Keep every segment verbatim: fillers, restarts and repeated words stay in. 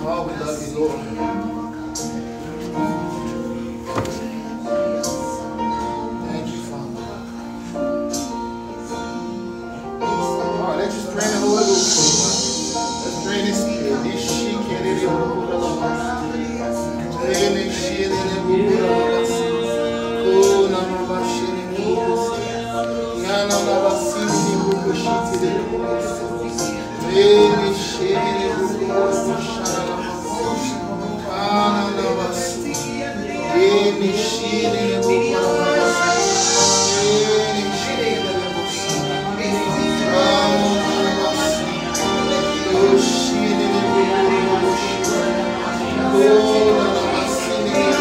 Oh, we love you, Lord. Thank you, Father. All right, let's just drain the Holy Ghost. Let's drain this spirit. This shit can't even hold the love. Drain this shit in the book of us. Oh, no, no, no, shit in the book of us. Yana, no, no, shit in the book of shit in the book of us. Drain this shit in the book of us. Shana, no, no, Ana, no, no, shit. Drain this shit in the book of us. Drain this shit in the book of us. Ana, no, no, shit. Oh, shit in the book of us. Oh, no, no, shit in the book of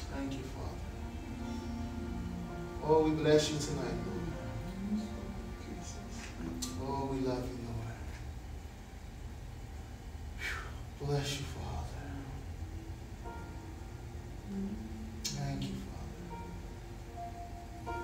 Oh, we bless you tonight, Lord. Bless you, Father. Thank you, Father.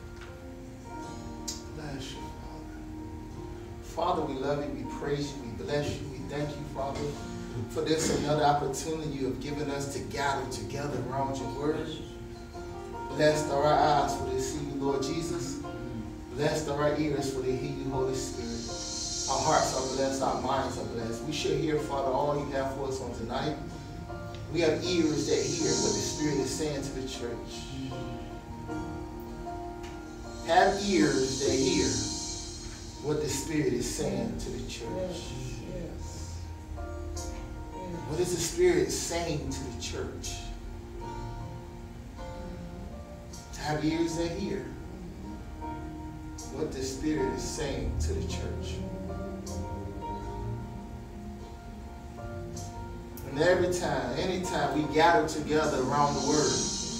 Bless you, Father. Father, we love you, we praise you, we bless you, we thank you, Father, for this another opportunity you have given us to gather together around your word. Blessed are our eyes for they see you, Lord Jesus. Blessed are our ears for they hear you, Holy Spirit. Our hearts are blessed, our minds are blessed. We shall hear, Father, all you have for us on tonight. We have ears that hear what the Spirit is saying to the church. Have ears that hear what the Spirit is saying to the church. What is the Spirit saying to the church? Have ears that hear what the Spirit is saying to the church. And every time, anytime we gather together around the Word,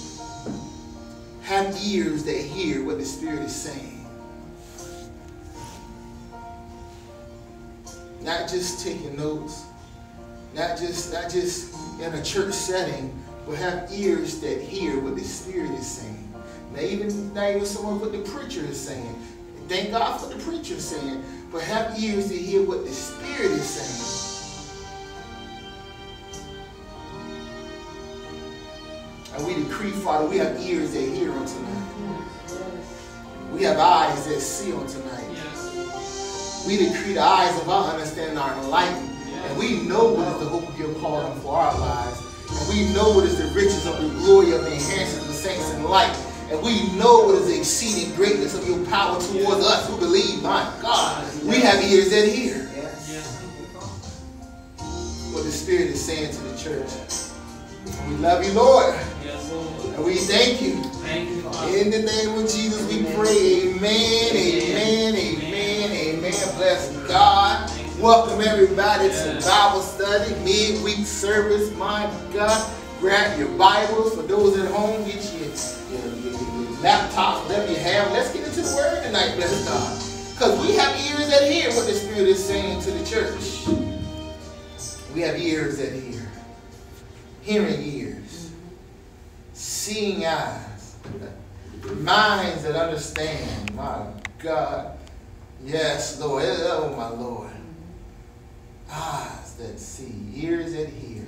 have ears that hear what the Spirit is saying. Not just taking notes, not just, not just in a church setting, but have ears that hear what the Spirit is saying. Not even, not even someone what the preacher is saying. Thank God for the preacher saying, but have ears to hear what the Spirit is saying. And we decree, Father, we have ears that hear on tonight. We have eyes that see on tonight. We decree the eyes of our understanding are enlightened. And we know what is the hope of your calling for our lives. And we know what is the riches of the glory of the inheritance of the saints in light. And we know what is the exceeding greatness of your power towards us who believe. My God, we have ears that hear what the Spirit is saying to the church. We love you, Lord. And we thank you. In the name of Jesus, we pray. Amen, amen, amen, amen. Bless God. Welcome everybody to Bible study, midweek service. My God, grab your Bibles. For those at home, get your, your, your, your laptops, whatever you have. Let's get into the Word tonight, bless God. Because we have ears that hear what the Spirit is saying to the church. We have ears that hear. Hearing ears. Seeing eyes. Minds that understand. My God. Yes, Lord. Oh, my Lord. Eyes that see, ears that hear.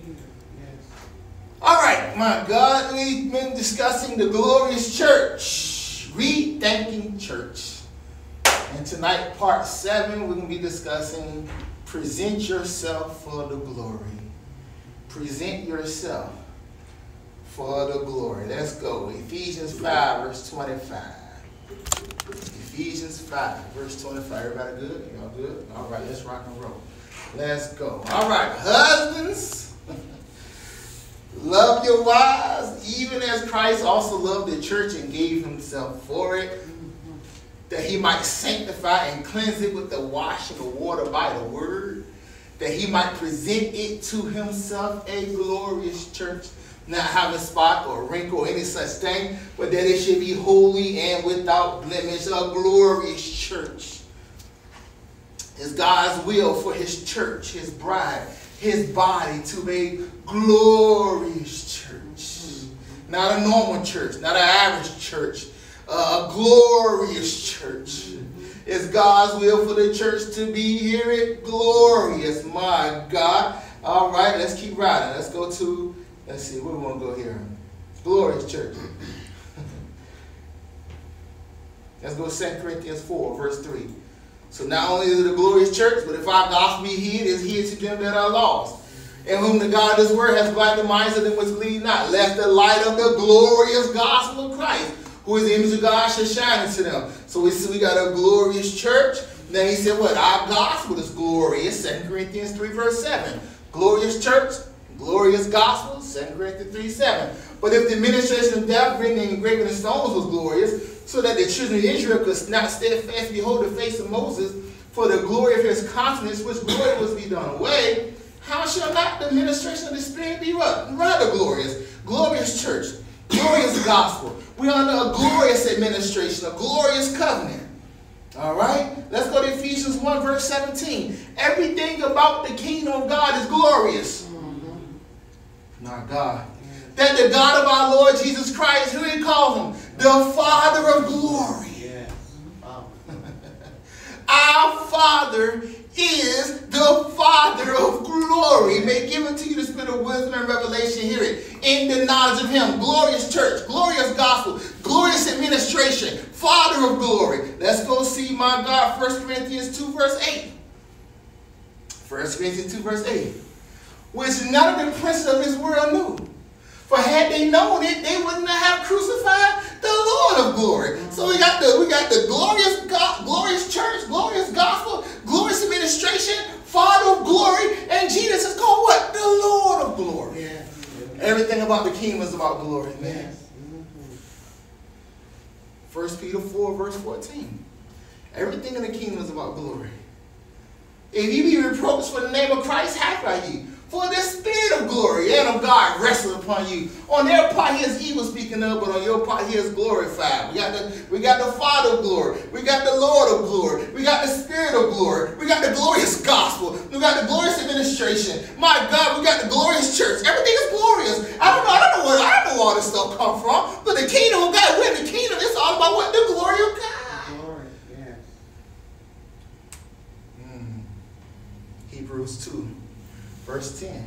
All right, my God, we've been discussing the glorious church, rethinking church. And tonight, part seven, we're going to be discussing present yourself for the glory. Present yourself for the glory. Let's go. Ephesians five, verse twenty-five. Ephesians five, verse twenty-five. Everybody good? Y'all good? All right, let's rock and roll. Let's go. All right, husbands, love your wives, even as Christ also loved the church and gave himself for it, that he might sanctify and cleanse it with the washing of water by the word, that he might present it to himself a glorious church, not having spot or wrinkle or any such thing, but that it should be holy and without blemish, a glorious church. It's God's will for his church, his bride, his body to be a glorious church. Not a normal church, not an average church, a glorious church. It's God's will for the church to be here at glorious. My God. All right, let's keep riding. Let's go to, let's see, where do we want to go here? Glorious church. Let's go to Second Corinthians four, verse three. So not only is it a glorious church, but if our gospel be hid, it is hid to them that are lost, in whom the God of this word has blinded the minds of them which believe not, lest the light of the glorious gospel of Christ, who is the image of God, should shine into them. So we see we got a glorious church. Then he said what? Our gospel is glorious. Second Corinthians three, verse seven. Glorious church, glorious gospel. Second Corinthians three, seven. But if the administration of death, written and engraved in stones, was glorious, so that the children of Israel could not steadfast behold the face of Moses, for the glory of his countenance, which glory was be done away, how shall not the administration of the Spirit be what? Rather glorious. Glorious church, glorious gospel. We are under a glorious administration, a glorious covenant. All right? Let's go to Ephesians one, verse seventeen. Everything about the kingdom of God is glorious. Mm-hmm. My God. That the God of our Lord Jesus Christ, who he calls him? The Father of glory. Yes. Wow. Our Father is the Father of glory. May give unto you the spirit of wisdom and revelation. Hear it. In the knowledge of him. Glorious church. Glorious gospel. Glorious administration. Father of glory. Let's go see, my God, First Corinthians two, verse eight. First Corinthians two, verse eight. Which none of the princes of this world knew. For had they known it, they wouldn't have crucified the Lord of glory. So we got the we got the glorious God, glorious church, glorious gospel, glorious administration, Father of glory, and Jesus is called what? The Lord of glory. Yeah. Everything about the kingdom is about glory, man. First Peter four, verse fourteen. Everything in the kingdom is about glory. If ye be reproached for the name of Christ, happy are ye. For the spirit of glory and of God rested upon you. On their part, he is evil speaking of, but on your part, he is glorified. We got the we got the Father of glory. We got the Lord of glory. We got the Spirit of glory. We got the glorious gospel. We got the glorious administration. My God, we got the glorious church. Everything is glorious. I don't know. I don't know where I don't know where all this stuff come from. But the kingdom of God, we're in the kingdom. It's all about what the glory of God. Glory, yes. Mm. Hebrews two. Verse ten.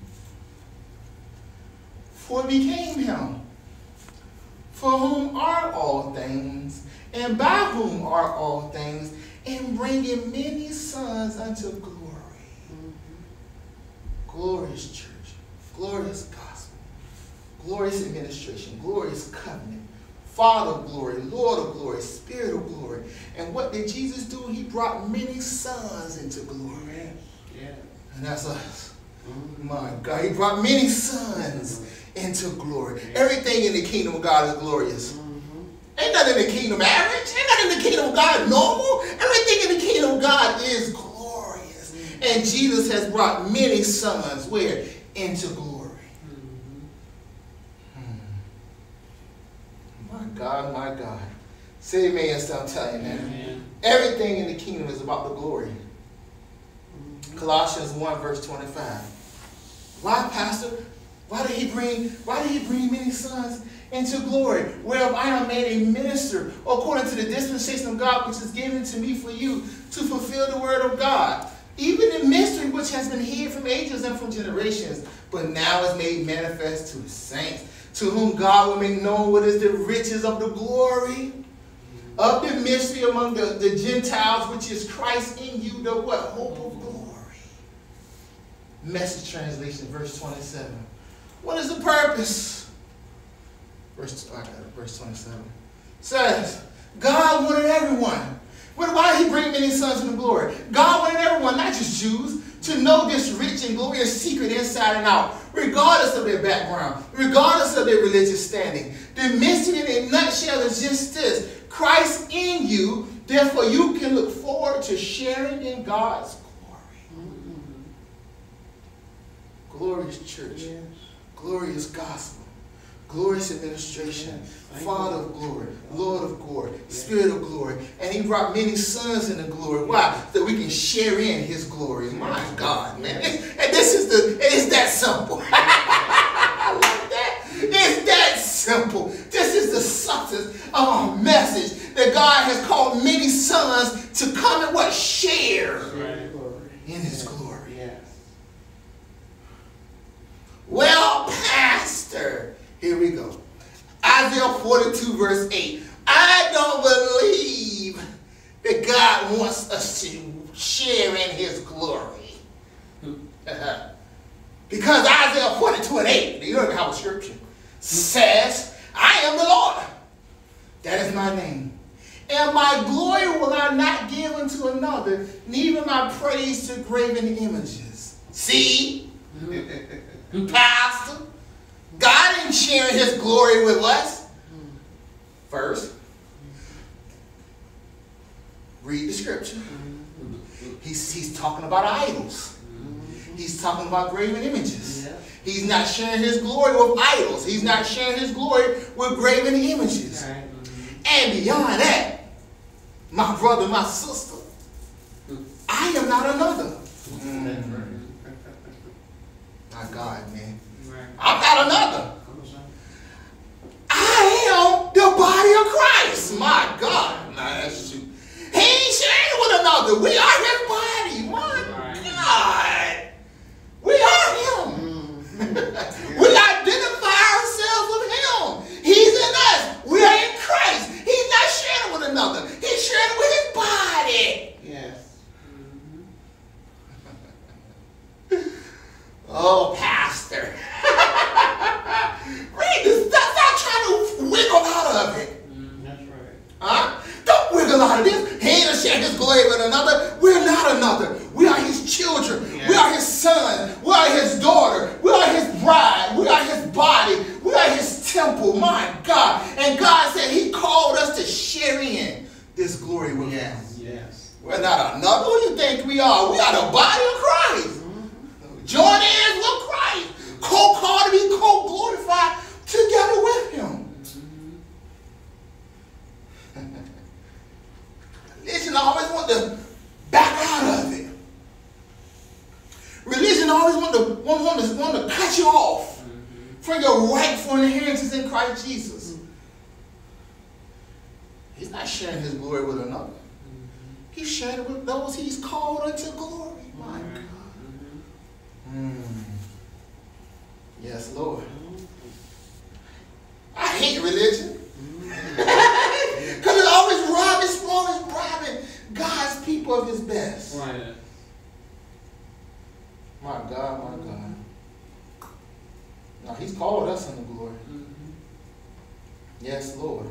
For it became him, for whom are all things, and by whom are all things, and bringing many sons unto glory. Mm-hmm. Glorious church, glorious gospel, glorious administration, glorious covenant, Father of glory, Lord of glory, Spirit of glory. And what did Jesus do? He brought many sons into glory. Yes. Yes. And that's us. My God, he brought many sons into glory. Everything in the kingdom of God is glorious. Mm-hmm. Ain't nothing in the kingdom average. Ain't nothing in the kingdom of God normal. Everything in the kingdom of God is glorious. Mm-hmm. And Jesus has brought many sons where? Into glory. Mm-hmm. Hmm. My God, my God. Say amen and stop telling you, man. Amen. Everything in the kingdom is about the glory. Mm-hmm. Colossians one, verse twenty-five. Why, Pastor? Why did he bring, why did he bring many sons into glory? Whereof I am made a minister, according to the dispensation of God, which is given to me for you, to fulfill the word of God. Even the mystery which has been hid from ages and from generations, but now is made manifest to the saints, to whom God will make known what is the riches of the glory of the mystery among the, the Gentiles, which is Christ in you, the what? Hope of glory. Message translation, verse twenty-seven. What is the purpose? Verse, I got it, verse twenty-seven. Says, God wanted everyone. Why did he bring many sons into glory? God wanted everyone, not just Jews, to know this rich and glorious secret inside and out, regardless of their background, regardless of their religious standing. The mystery in a nutshell is just this. Christ in you, therefore you can look forward to sharing in God's glory. Glorious church, yes. Glorious gospel, glorious administration, yes. Father of glory, Lord of glory, yes. Spirit of glory. And he brought many sons into glory. Why? So that we can share in his glory. My God, man. Yes. And this is the, it's that simple. I like that. It's that simple. This is the substance of our message that God has called many sons to come and what? Share right. in his glory. Well, Pastor, here we go. Isaiah forty-two, verse eight. I don't believe that God wants us to share in his glory. Because Isaiah forty-two and eight, you don't have a scripture, says, I am the Lord. That is my name. And my glory will I not give unto another, neither my praise to graven images. See? Pastor, God ain't sharing his glory with us. First, read the scripture. He's, he's talking about idols. He's talking about graven images. He's not sharing his glory with idols. He's not sharing his glory with graven images. And beyond that, my brother, my sister, I am not another. Mm. My God, man. Right. I'm not another. Come on, son. I am the body of Christ. My God. Nah, that's true. He ain't sharing with another. We are his body. My Right. God. We are him. Mm. We identify ourselves with him. He's in us. We are in Christ. He's not sharing with another. He's sharing with his body. Yes. Oh, pastor. Read this. Stop, stop trying to wiggle out of it. Mm, that's right. Huh? Don't wiggle out of this. He ain't share his glory with another. We're not another. We are his children. Yeah. We are his son. We are his daughter. We are his bride. We are his body. We are his temple. My God. And God said he called us to share in this glory with him. Yes. Yes. We're not another. Who do you think we are? We are the body of Christ. Join hands with Christ. Co-called to be co-glorified together with him. Religion always want to back out of it. Religion always want to want, want to want to cut you off from your rightful inheritance in Christ Jesus. He's not sharing his glory with another. He's sharing it with those he's called unto glory. My God. Mm. Yes, Lord. I hate religion. Because it always robs, it's always robbing God's people of his best. Right. My God, my God. Now, he's called us unto glory. Mm-hmm. Yes, Lord.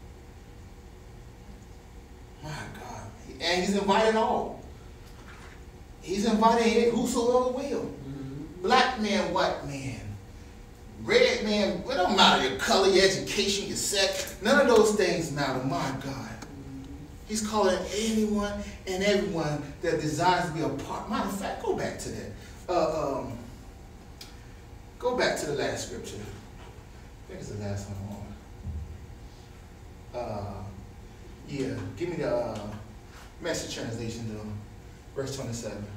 My God. And he's inviting all. He's inviting whosoever will. Mm-hmm. Black man, white man, red man, it don't matter your color, your education, your sex. None of those things matter. My God. He's calling anyone and everyone that desires to be a part. Matter of fact, go back to that. Uh, um, go back to the last scripture. I think it's the last one. Uh, yeah, give me the uh, Message translation, though. Verse twenty-seven.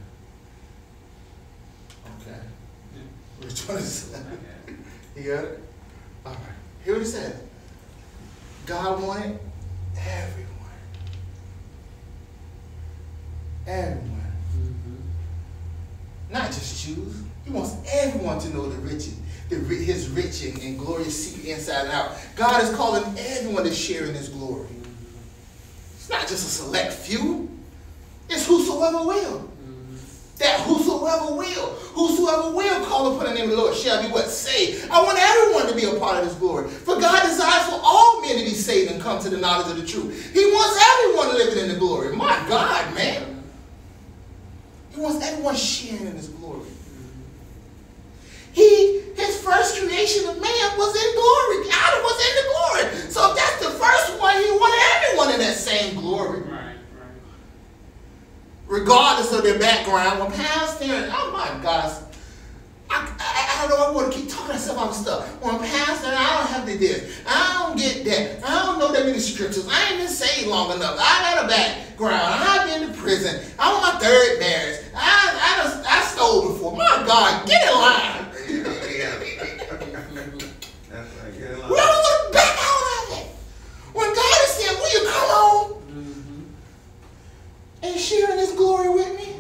Okay. Verse twenty-seven. Okay. You got it? All right. Here what it says. God wanted everyone. Everyone. Mm-hmm. Not just Jews. He wants everyone to know the riches, the, his rich and, and glorious secret inside and out. God is calling everyone to share in his glory. It's not just a select few. It's whosoever will. Mm-hmm. That whosoever will. Whosoever will call upon the name of the Lord shall be what? Saved. I want everyone to be a part of his glory. For God desires for all men to be saved and come to the knowledge of the truth. He wants everyone living in the glory. My God, man. He wants everyone sharing in his glory. He, his first creation of man was in glory. Adam was in the glory. So if that's the first one, he wanted everyone in that same glory. Right, right. Regardless of their background. When Pastor, oh my gosh, I, I, I don't know, I want to keep talking myself about stuff. When Pastor, I don't have to this. I don't get that. I don't know that many scriptures. I ain't been saved long enough. I got a background. I've been to prison. I'm on my third marriage. I, I, just, I stole before. My God, get in line. That's right. Get in line. We don't want to back out of it. When God is saying, will you come on Mm-hmm. and sharing his glory with me?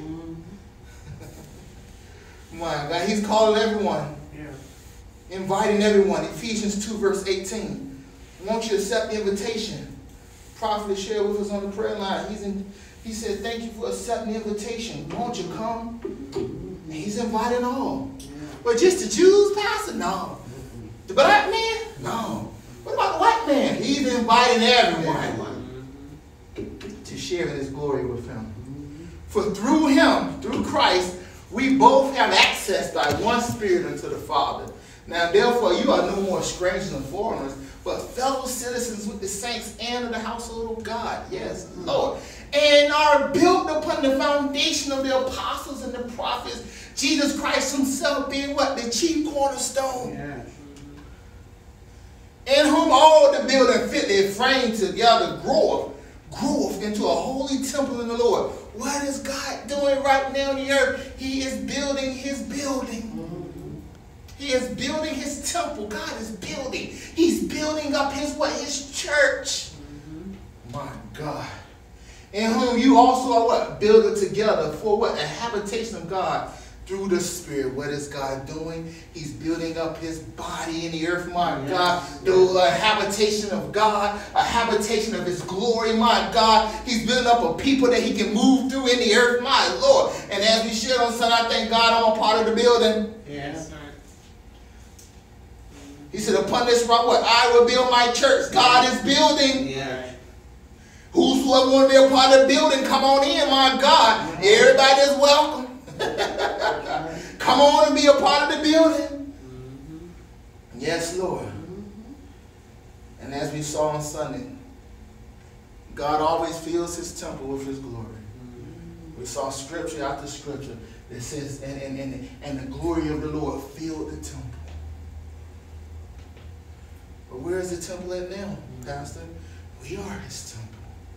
Mm-hmm. My God, he's calling everyone. Yeah. Inviting everyone. Ephesians two verse eighteen. Won't you accept the invitation? Prophet has shared with us on the prayer line. He's in, he said, thank you for accepting the invitation. Won't you come? And he's inviting all. Yeah. But just the Jews, Pastor? No. The black man? No. What about the white man? He's inviting everyone to share in his glory with him. For through him, through Christ, we both have access by one Spirit unto the Father. Now, therefore, you are no more strangers and foreigners, but fellow citizens with the saints and of the household of God. Yes, Lord. And are built upon the foundation of the apostles and the prophets, Jesus Christ himself being what? The chief cornerstone. Yeah. In whom all the building fitly framed together groweth growth into a holy temple in the Lord. What is God doing right now in the earth? He is building his building. He is building his temple. God is building. He's building up his what? His church. My God. In whom you also are what? Builded together for what? A habitation of God through the Spirit. What is God doing? He's building up his body in the earth, my yes. God. The uh, habitation of God, a habitation of his glory, my God. He's building up a people that he can move through in the earth, my Lord. And as we shared on Sunday, I thank God I'm a part of the building. Yes. He said, upon this rock, what? I will build my church. God is building. Yeah. Whosoever want to be a part of the building, come on in, my God. Everybody is welcome. Come on and be a part of the building. Mm-hmm. Yes, Lord. Mm-hmm. And as we saw on Sunday, God always fills his temple with his glory. Mm-hmm. We saw scripture after scripture that says, and, and, and, and the glory of the Lord filled the temple. But where is the temple at now, Pastor? We are his temple.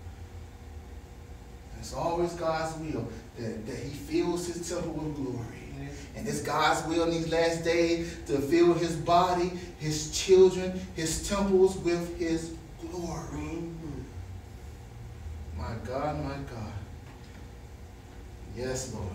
It's always God's will that, that he fills his temple with glory. And it's God's will in these last days to fill his body, his children, his temples with his glory. Mm-hmm. My God, my God. Yes, Lord.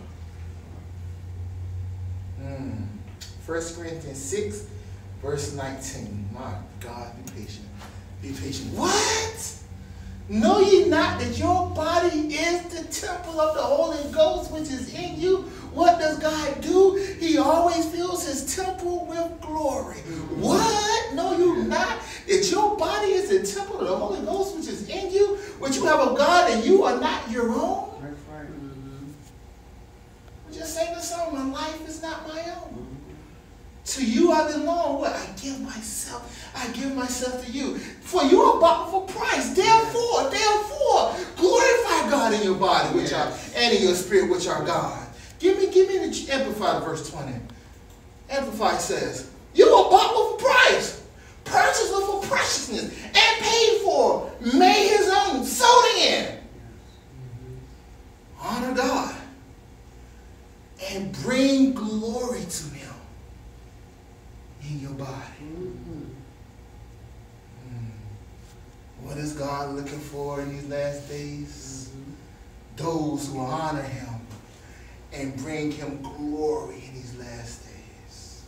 Mm. First Corinthians six, verse nineteen. My God, be patient. Be patient. What? Know ye not that your body is the temple of the Holy Ghost which is in you? What does God do? He always fills his temple with glory. What? Know you not that your body is the temple of the Holy Ghost which is in you, which you have of God, and you are not your own? That's right. Mm-hmm. Just say the song, my life is not my own. Mm-hmm. To you I belong. What? I give myself. I give myself to you. For you are bought for price. Therefore, therefore, glorify God in your body, which yes. are, and in your spirit, which are God. Give me, give me the Amplified verse twenty. Amplified says, you are bought with a price, purchased with a preciousness, and paid for, made his own, sold in. Honor God and bring glory to him in your body. Mm-hmm. mm. What is God looking for in these last days? Mm-hmm. Those who honor him and bring him glory in these last days.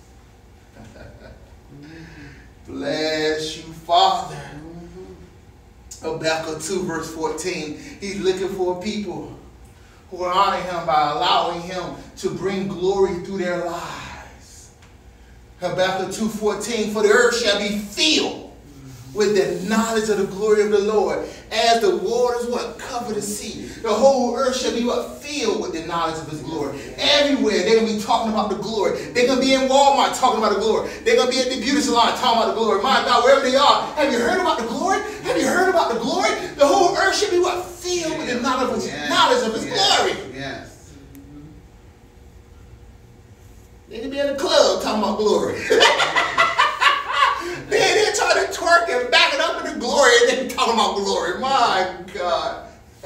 Mm-hmm. Bless you, Father. Mm-hmm. Habakkuk two, verse fourteen. He's looking for people who are honoring him by allowing him to bring glory through their lives. Habakkuk two fourteen, for the earth shall be filled with the knowledge of the glory of the Lord, as the waters what cover the sea. The whole earth shall be what filled with the knowledge of his glory. Everywhere they're gonna be talking about the glory. They're gonna be in Walmart talking about the glory. They're gonna be at the beauty salon talking about the glory. My God, wherever they are, have you heard about the glory? Have you heard about the glory? The whole earth should be what filled with the knowledge of his, yes. knowledge of his yes. glory. Yes. They can be in the club talking about glory. Man, they're trying to twerk and back it up in the glory, and then talking about glory. My God.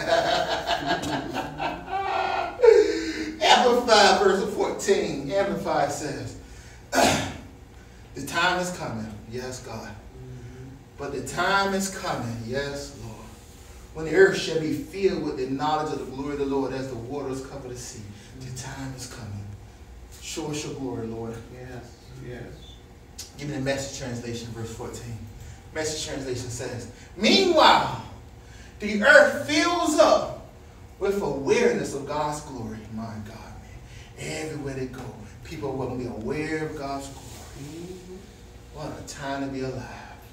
Amplified verse fourteen. Amplified says, the time is coming. Yes, God. But the time is coming. Yes, Lord. When the earth shall be filled with the knowledge of the glory of the Lord, as the waters cover the sea. The time is coming. Show us your glory, Lord. Yes. Yes. Give me the Message translation, verse fourteen. Message translation says, meanwhile, the earth fills up with awareness of God's glory. My God, man. Everywhere they go, people are going to be aware of God's glory. Mm-hmm. What a time to be alive.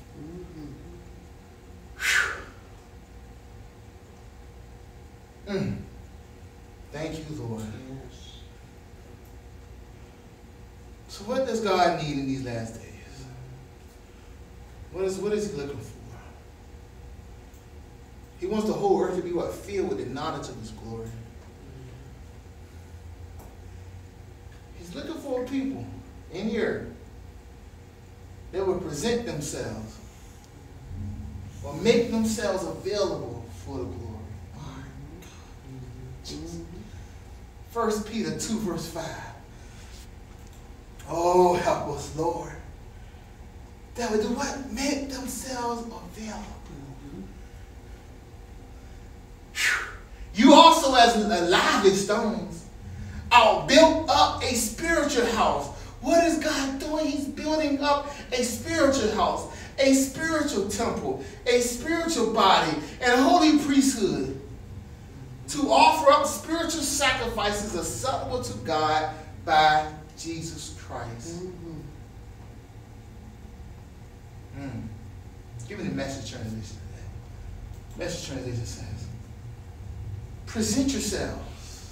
Mm-hmm. Mm. Thank you, Lord. Yes. So what does God need in these last days? What is, what is he looking for? He wants the whole earth to be what? Filled with the knowledge of his glory. He's looking for people in here that will present themselves or make themselves available for the glory. My God. Jesus. First Peter two, verse five. Oh, help us, Lord. That would do what? Make themselves available. You also, as lively stones, are built up a spiritual house. What is God doing? He's building up a spiritual house, a spiritual temple, a spiritual body, and a holy priesthood to offer up spiritual sacrifices acceptable to God by Jesus Christ. Mm. Mm. Give me the Message translation of that. Message translation says, present yourselves.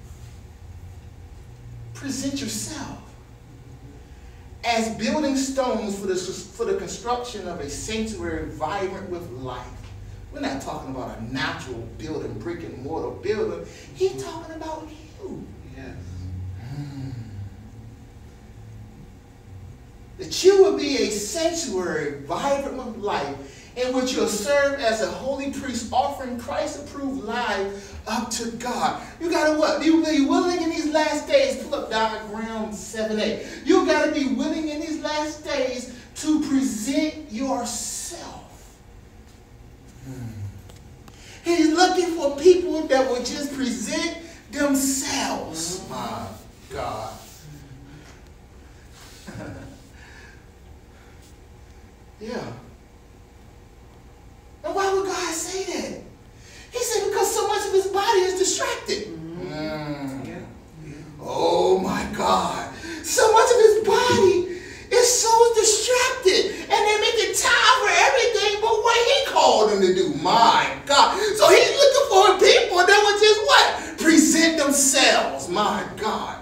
Present yourself as building stones for the, for the construction of a sanctuary vibrant with life. We're not talking about a natural building, brick and mortar building. He's talking about you. Yes. Mm. That you will be a sanctuary vibrant with life, in which you'll serve as a holy priest, offering Christ-approved life up to God. You got to what? You be willing in these last days. Pull up diagram seven A. You got to be willing in these last days to present yourself. Hmm. He's looking for people that will just present themselves. My God. Yeah. And why would God say that? He said because so much of his body is distracted. Mm. Yeah. Yeah. Oh my God. So much of his body is so distracted. And they're making time for everything but what he called them to do. My God. So he's looking for people that would just what? Present themselves. My God.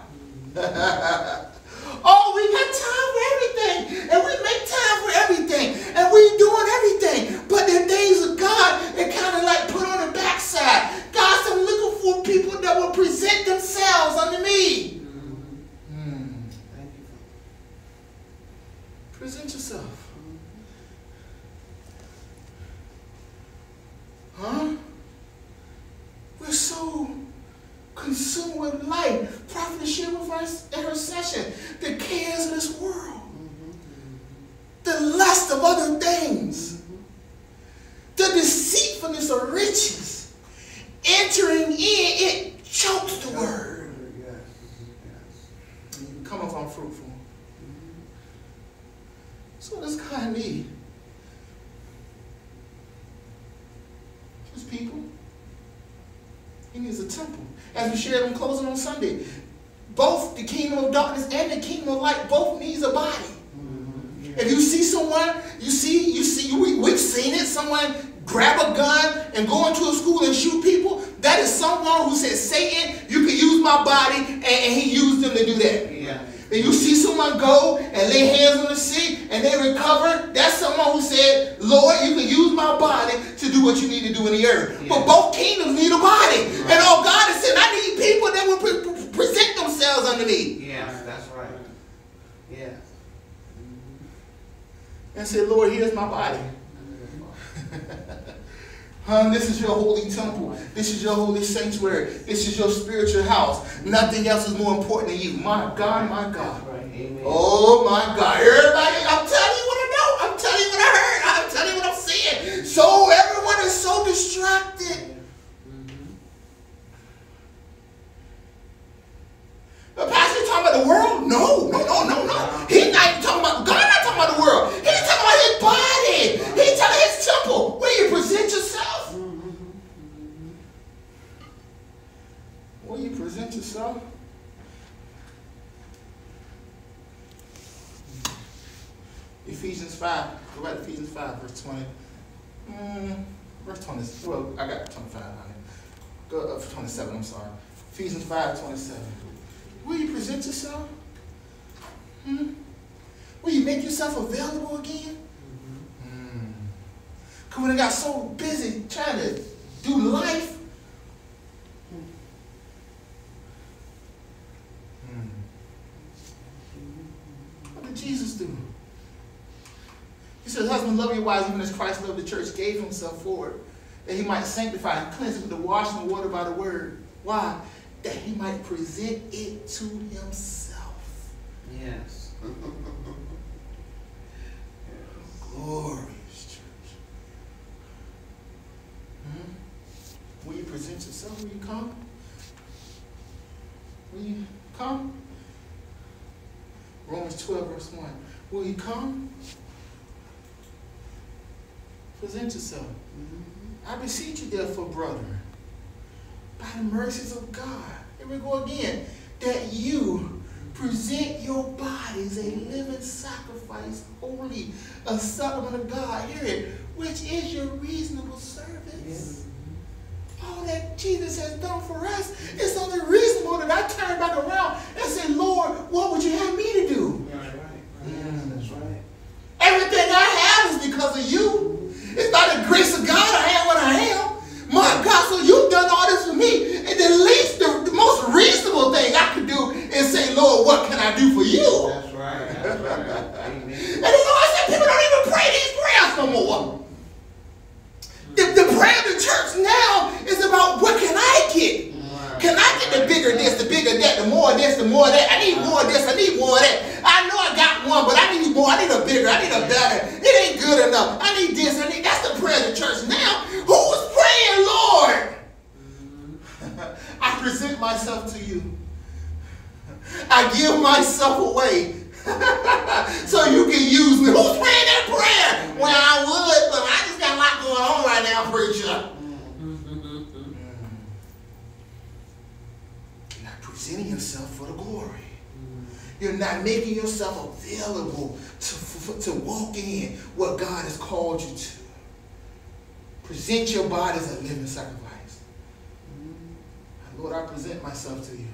Oh, we got time for everything. And we make time for everything. And we doing everything. But the days of God, they kind of like put on the backside. God said, I'm looking for people that will present themselves unto me. Mm-hmm. Mm. Thank you. Present yourself. Huh? We're so consumed with life. Prophet shared with us in her session the cares of this world, the lust of other things, the deceitfulness of riches. Entering in, it chokes the word. Yes. Yes. And you come up unfruitful. So what does God need? His people. He needs a temple. As we shared in closing on Sunday, both the kingdom of darkness and the kingdom of light both needs a body. Mm-hmm. Yeah. If you see someone, you see, you see, we, we've seen it, someone grab a gun and go into a school and shoot people. That is someone who said, Satan, you can use my body, and, and he used them to do that. Yeah. And you see someone go and lay hands on the sick and they recover. That's someone who said, Lord, you can use my body to do what you need to do in the earth. Yeah. But both kingdoms need a body. Right. And all God is saying, I need people that will pre present themselves unto me. Yeah, that's right. Yeah. And say, Lord, here's my body. Huh? This is your holy temple. This is your holy sanctuary. This is your spiritual house. Nothing else is more important than you. My God, my God. Right. Amen. Oh, my God. Everybody, I'm telling you what I know. I'm telling you what I heard. I'm telling you what I'm seeing. So everyone is so distracted. The pastor talking about the world? No, no, no, no, no. He's not even talking about, God not talking about the world. He's talking about his body. He's talking about his temple. Where you present yourself. Where you present yourself. Ephesians five. Go back to Ephesians five, verse twenty. Mm, verse twenty. Well, I got twenty-five on it. Go up to twenty-seven, I'm sorry. Ephesians five, twenty-seven. Will you present yourself? Hmm? Will you make yourself available again? Mm-hmm. Because when they got so busy trying to do life, mm. What did Jesus do? He said, husband, love your wives even as Christ loved the church, gave himself for it, that he might sanctify and cleanse it with the washing of water by the word. Why? That he might present it to himself. Yes. Glorious church. Hmm? Will you present yourself? Will you come? Will you come? Romans twelve, verse one. Will you come? Present yourself. Mm-hmm. I beseech you, therefore, brethren, by the mercies of God. Here we go again. That you present your bodies a living sacrifice, holy, acceptable to God. Hear it, which is your reasonable service. Yes. All that Jesus has done for us, it's only reasonable that I turn back around and say, Lord, what would you have me to do? Right, right, right. Mm. That's right. Everything I have is because of you. It's by the grace of God I am what I am. My God, so you've done all this for me. And the least, the, the most reasonable thing I could do is say, Lord, what can I do for you? That's right. That's right. Amen. And you know, I said, people don't even pray these prayers no more. The, the prayer of the church now is about what can I get? Can I get the bigger this, the bigger that, the more this, the more that? I need more of this, I need more of that. I know I got one, but I need more. I need a bigger, I need a better. It ain't good enough. I need this, I need that's the prayer of the church now. Who's praying, Lord? I present myself to you. I give myself away so you can use me. Who's praying that prayer? Well, I would, but I just got a lot going on right now, preacher. You're not presenting yourself for the glory. You're not making yourself available to, to walk in what God has called you to. Present your body as a living sacrifice. Lord, I present myself to you.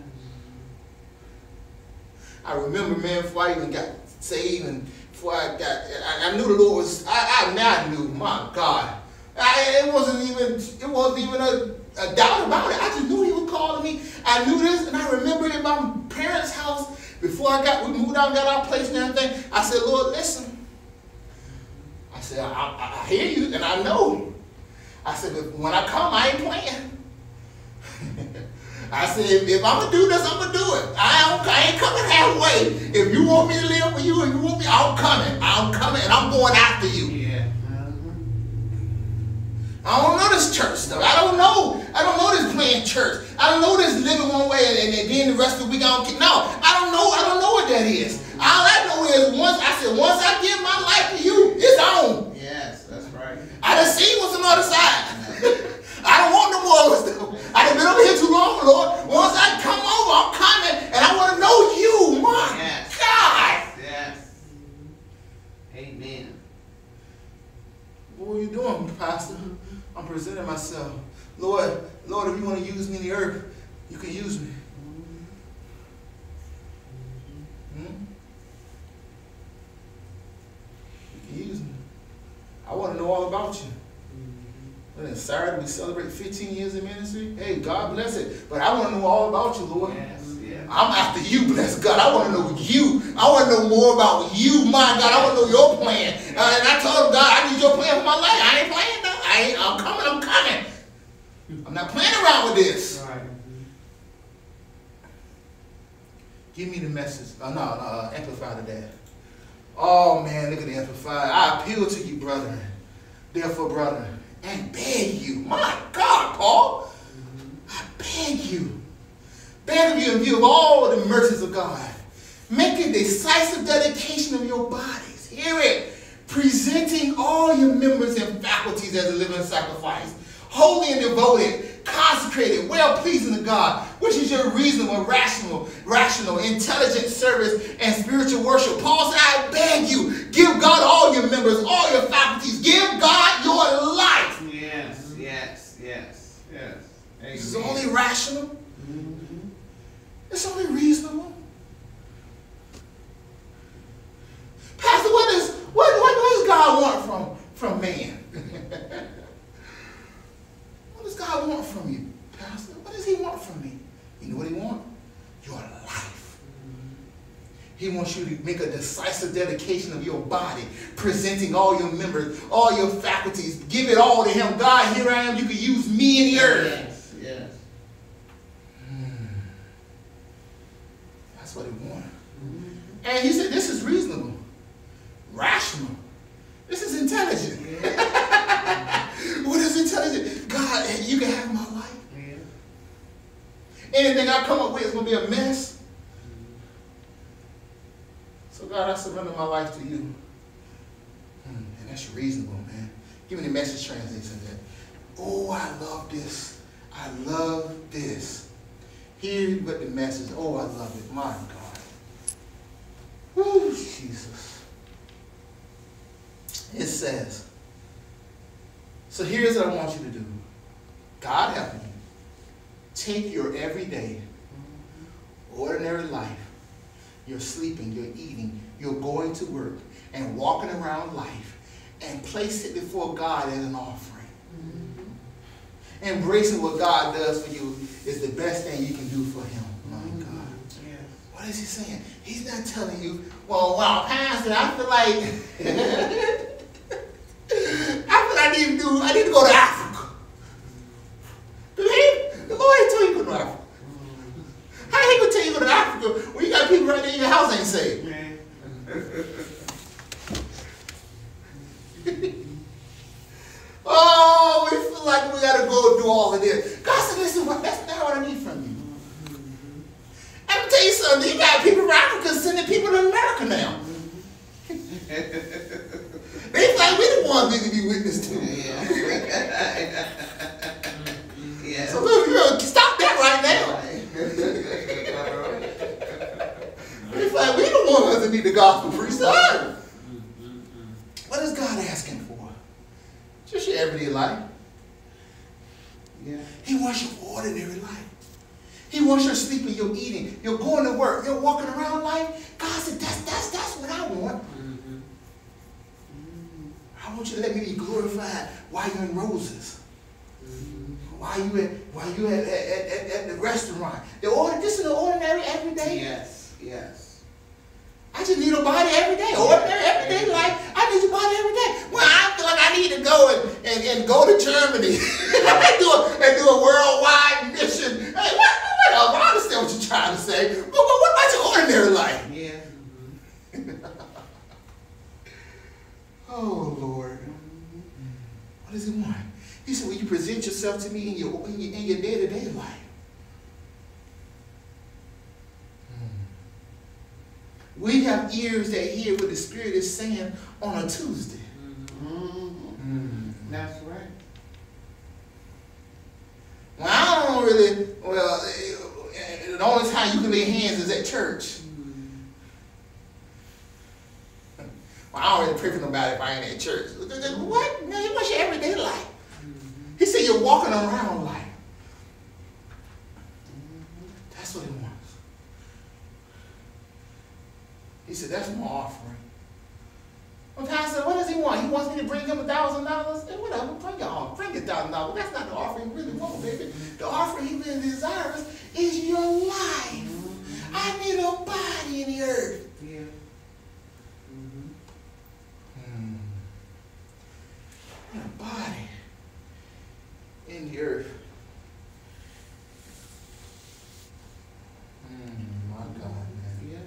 I remember, man, before I even got saved and before I got, I, I knew the Lord was, I, I now knew, my God. I, it wasn't even, it wasn't even a, a doubt about it. I just knew he was calling me. I knew this, and I remember in my parents' house, before I got, we moved out and got our place and everything, I said, Lord, listen. I said, I, I, I hear you, and I know. I said, but when I come, I ain't playing. I said, if, if I'm going to do this, I'm going to do it. I, don't, I ain't coming halfway. If you want me to live for you, if you want me, I'm coming. I'm coming, and I'm going after you. Yeah. I don't know this church stuff. I don't know. I don't know this playing church. I don't know this living one way and, and then the rest of the week I don't get. No, I don't know. I don't know what that is. All I know is once I said, once I give my life to you, it's on. Yes, that's right. I done seen what's on the other side. I don't want no more of this stuff. I done been over here too long, Lord. Once I come over, I'm coming, and I want to know you. My yes. God. Yes. Amen. What are you doing, Pastor? I'm presenting myself. Lord, Lord, if you want to use me in the earth, you can use me. Hmm? You can use me. I want to know all about you. Well, then Saturday we celebrate fifteen years in ministry. Hey, God bless it. But I want to know all about you, Lord. Yes, yeah. I'm after you, bless God. I want to know you. I want to know more about you, my God. I want to know your plan. Uh, and I told him, God, I need your plan for my life. I ain't playing no. I ain't, I'm coming, I'm coming. I'm not playing around with this. Right. Give me the message. Oh, no, no, uh, amplify to that. Oh, man, look at the amplifier. I appeal to you, brother. Therefore, brother, and beg you. My God, Paul. I beg you. Beg of you in view of all the mercies of God. Make a decisive dedication of your bodies. Hear it. Presenting all your members and faculties as a living sacrifice. Holy and devoted, consecrated, well-pleasing to God, which is your reasonable, rational, rational, intelligent service and spiritual worship. Paul said, I beg you, give God all your members, all your faculties. Give God your life. Yes, yes, yes, yes. Amen. This is only rational. Mm-hmm. It's only reasonable. Pastor, what, is, what, what does God want from, from man? What does God want from you, Pastor? What does he want from me? You know what he wants? Your life. He wants you to make a decisive dedication of your body, presenting all your members, all your faculties. Give it all to him. God, here I am. You can use me in the earth. Yes, yes. Hmm. That's what he wanted. Mm-hmm. And he said, this is reasonable, rational. This is intelligent. Yeah. What is intelligent? God, you can have my life. Yeah. Anything I come up with is going to be a mess. So God, I surrender my life to you. Hmm, and that's reasonable, man. Give me the Message translation of that. Oh, I love this. I love this. Here's what the message. Oh, I love it. My God. Woo, Jesus. It says, so here's what I want you to do. God helping you. Take your everyday, ordinary life. You're sleeping, you're eating, you're going to work, and walking around life, and place it before God as an offering. Mm-hmm. Embracing what God does for you is the best thing you can do for him. My God. Yeah. What is he saying? He's not telling you, well, wow, Pastor, I feel like, I feel like I need to do, I need to go to Africa. The Lord ain't told you to go to Africa. How he gonna tell you to go to Africa when you got people right there in your house ain't saved? Man. Oh, we feel like we gotta go do all of this. God said, listen, that's not what I need from you. I'm gonna tell you something. You got people from Africa sending people to America now. They feel like we're the ones that need to be witness to. Yeah. Yeah. So look, you know, stop that right now. It's like we the ones that need the gospel preached to us. What is God asking for? Just your everyday life. Yeah. He wants your ordinary life. He wants your sleeping, your eating, you're going to work, you're walking around life. God said, that's that's that's what I want. Mm-hmm. I want you to let me be glorified while you're in Roses. While you at while you at, at, at, at the restaurant. The order, this is the ordinary everyday. Yes, yes. I just need a body every day. Ordinary everyday life. I need your body every day. Well, I feel like I need to go and, and, and go to Germany and, do a, and do a worldwide mission. Hey, what, what, what, I understand what you're trying to say. But, but what about your ordinary life? Yeah. Oh, Lord. What does he want? He said, will you present yourself to me in your in your, in your day-to-day life? Hmm. We have ears that hear what the Spirit is saying on a Tuesday. Mm-hmm. Mm-hmm. That's right. Well, I don't really, well, the only time you can lay hands is at church. Mm-hmm. Well, I don't really pray for nobody if I ain't at church. What? No, you want your everyday life. He said you're walking around life. That's what he wants. He said, that's my offering. Well, Pastor, what does he want? He wants me to bring him a thousand dollars? And whatever, bring your offering. Bring your thousand dollars. That's not the offering he really wants, baby. The offering he really desires is your life. I need a body in the earth. Yeah. Mm-hmm. Hmm. A body in the earth. Mm, my God, man. Yeah.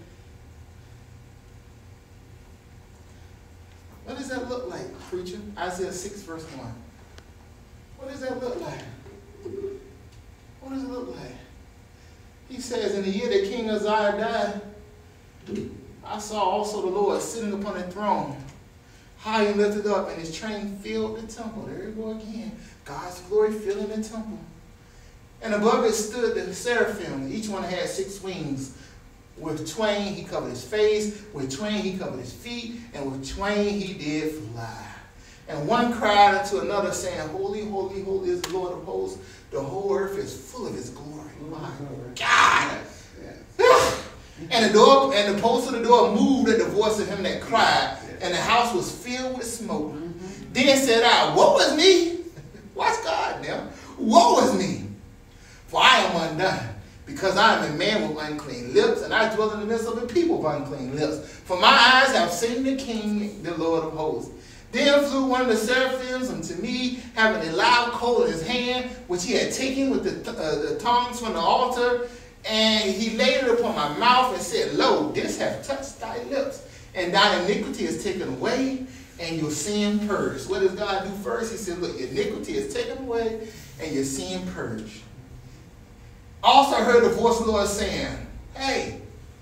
What does that look like, preacher? Isaiah six, verse one. What does that look like? What does it look like? He says, in the year that King Uzziah died, I saw also the Lord sitting upon a throne, high and lifted up, and his train filled the temple. There you go again. God's glory filling the temple. And above it stood the seraphim. Each one had six wings. With twain he covered his face. With twain he covered his feet. And with twain he did fly. And one cried unto another, saying, Holy, holy, holy is the Lord of hosts. The whole earth is full of his glory. My God. Yes, yes. And the door and the post of the door moved at the voice of him that cried. And the house was filled with smoke. Mm-hmm. Then said I, woe is me. Watch God now. Woe is me, for I am undone, because I am a man with unclean lips, and I dwell in the midst of a people of unclean lips. For my eyes have seen the King, the Lord of hosts. Then flew one of the seraphims unto me, having a loud coal in his hand, which he had taken with the, th uh, the tongs from the altar, and he laid it upon my mouth and said, Lo, this hath touched thy lips, and thine iniquity is taken away, and your sin purged. What does God do first? He said, look, your iniquity is taken away, and your sin purged. Also I heard the voice of the Lord saying, hey,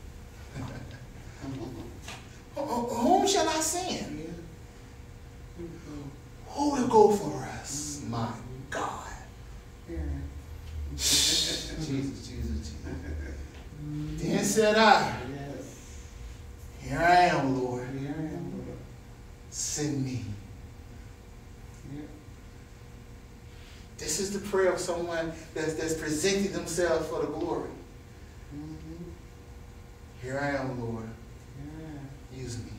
whom shall I send? Who will go for us? My God. Jesus, Jesus, Jesus. Then said I, here I am, Lord. Send me. This is the prayer of someone that's, that's presenting themselves for the glory. Here I am, Lord. Use me.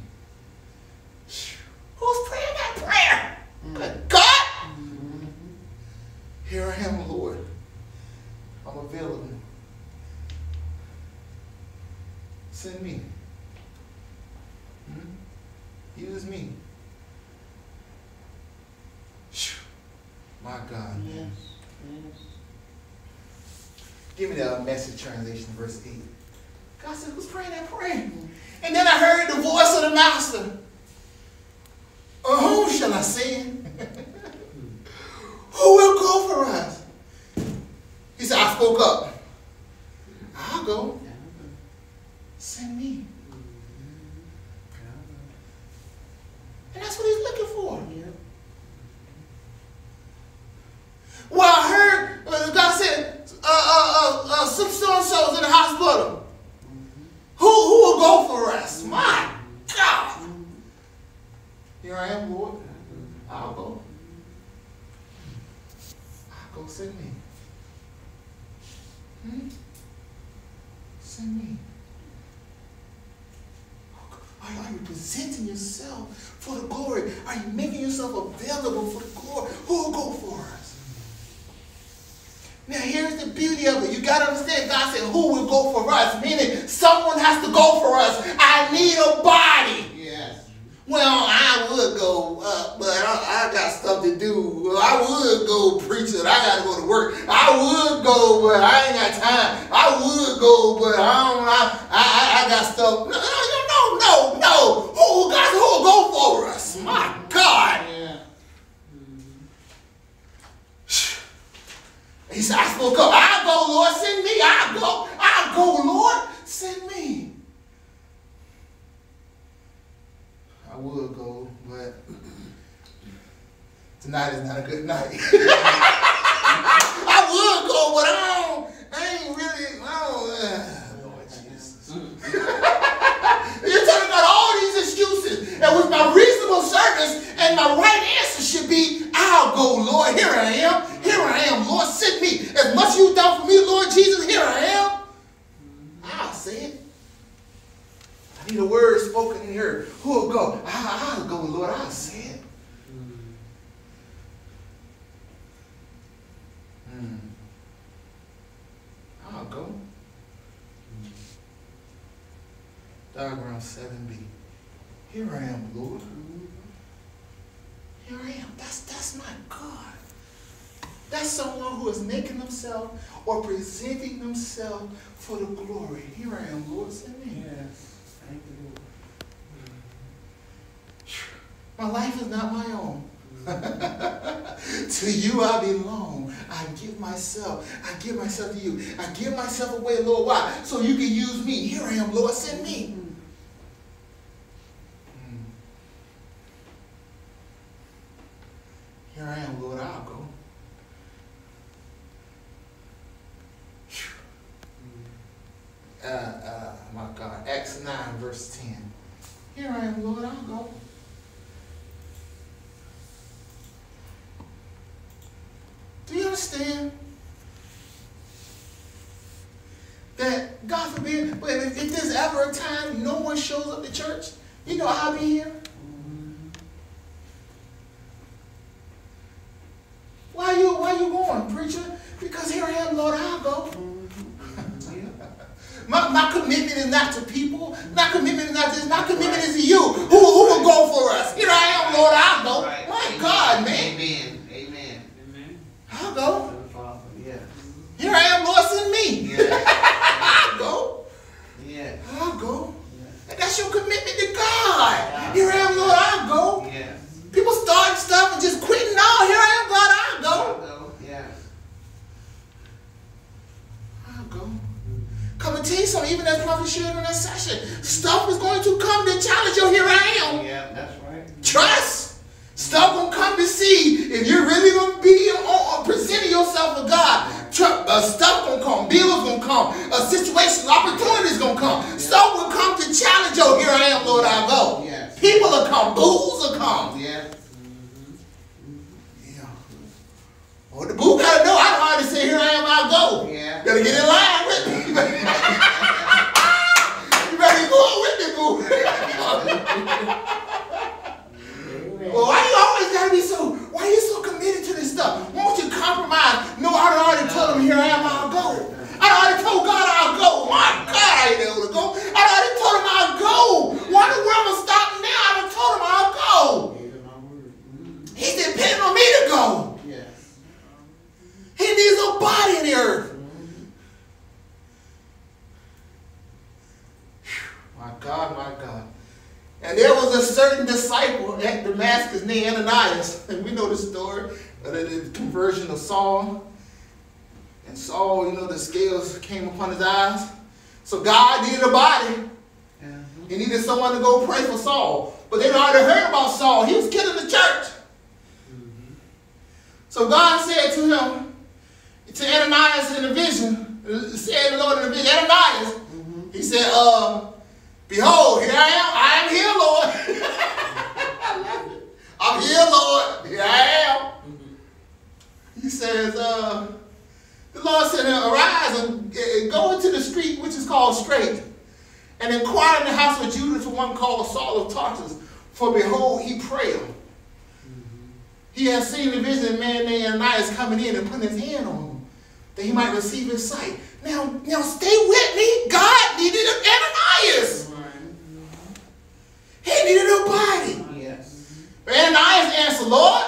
Who's praying that prayer? Good God! Mm-hmm. Here I am, Lord. I'm available. Send me. Hmm? Use me. My God. Yes. Yes. Give me the Message translation, verse eight. God said, who's praying that prayer? And then I heard the voice of the Master. Or whom shall I send? Who will go for us? He said, I spoke up. I'll go. Send me. And that's what he's looking for. Well, I heard uh, God said, uh, uh, uh, uh, some so-and-so's in the hospital. Who, who will go for us? My God. Here I am, Lord. I'll go. I'll go. Send me. Hmm? Send me. Are you presenting yourself for the glory? Are you making yourself available for the glory? Who will go for us? Now here's the beauty of it. You got to understand, God said, who will go for us? Meaning someone has to go for us. I need a body. Yes. Well, I would go, uh, but I, I got stuff to do. Well, I would go preach it. I got to go to work. I would go, but I ain't got time. I would go, but I don't. I I, I got stuff. No, no, no, no. Who God? Who will go for us? My God. Yeah. He said, I spoke up. I'll go, Lord. Send me. I'll go. I'll go, Lord. Send me. I would go, but tonight is not a good night. I would go, but I don't, I ain't really, I don't, uh, Lord Jesus. You're talking about all these excuses. And with my reasonable service and my right answer should be, I'll go, Lord. Here I am. Here I am, Lord. Send me. As much you've done for me, Lord Jesus, here I am. I'll say it. I need a word spoken in here. Who will go? I, I'll go, Lord. I'll say it. Mm. I'll go. Diagram seven B. Here I am, Lord. Here I am. That's, that's my God. That's someone who is making themselves or presenting themselves for the glory. Here I am, Lord. Send me. Yes. Thank you, Lord. My life is not my own. To you I belong. I give myself. I give myself to you. I give myself away, Lord. Why? So you can use me. Here I am, Lord. Send me. Mm. Here I am, Lord. I'll go. Uh, uh, my God. Acts nine, verse ten. Here I am, Lord. I'll go. Do you understand that, God forbid, but if, if there's ever a time no one shows up to church, you know I'll be here? Why are you, why are you going, preacher? Because here I am, Lord, I'll go. My, my commitment is not to people. My commitment is not to this. My commitment is to you. Who, who will go for us? Here I am, Lord. I'll go. Right. My Amen. God, man. Amen. Amen. Amen. I'll go. Yes. Here I am, Lord, send me. Yes. I'll go. Yes. I'll go. Yes. And that's your commitment to God. Here I am, Lord. I'll go. Yes. People starting stuff and just quitting. No, here I am, God. I'll go. Go. Yes. I'll go. Come and tell you something, even as Prophet shared in that session, stuff is going to come to challenge you. Here I am. Yeah, that's right. Trust. Stuff will come to see if you're really going to be on, presenting yourself to God. Tr- uh, stuff going to come. Bills going to come. A situation, opportunities going to come. Yeah. Stuff will come to challenge you. Here I am, Lord, I'll go. Yes. People will come. Bulls will come. Yes. Yeah. Well, the bull got to know. I don't already say, here I am, I'll go. Yeah. Better get in line with me. You better go with me, boo. Well, why you always gotta be so, why are you so committed to this stuff? Won't you compromise? No, I already told him, here I am, I'll go. I already told God I'll go. My God, I ain't able to go. I already told him I'll go. Why the world will stop me now? I done told him I'll go. He's depending on me to go. Yes. He needs a body in the earth. My God, my God. And there was a certain disciple at Damascus named Ananias. And we know the story of the conversion of Saul. And Saul, you know, the scales came upon his eyes. So God needed a body. Yeah. He needed someone to go pray for Saul. But they already heard about Saul. He was killing the church. Mm-hmm. So God said to him, to Ananias in the vision, said the Lord in the vision, Ananias, Mm-hmm. he said, uh, behold, here I am. I am here, Lord. I love it. I'm here, Lord. Here I am. Mm-hmm. He says, uh, the Lord said, arise and, and go into the street which is called Straight, and inquire in the house of Judas for one called Saul of Tarsus. For behold, he prayed. Mm-hmm. He has seen the vision of a man named Ananias coming in and putting his hand on him, that he might receive his sight. Now, now stay with me. God needed Ananias. He needed a body. Yes. Ananias answered, Lord,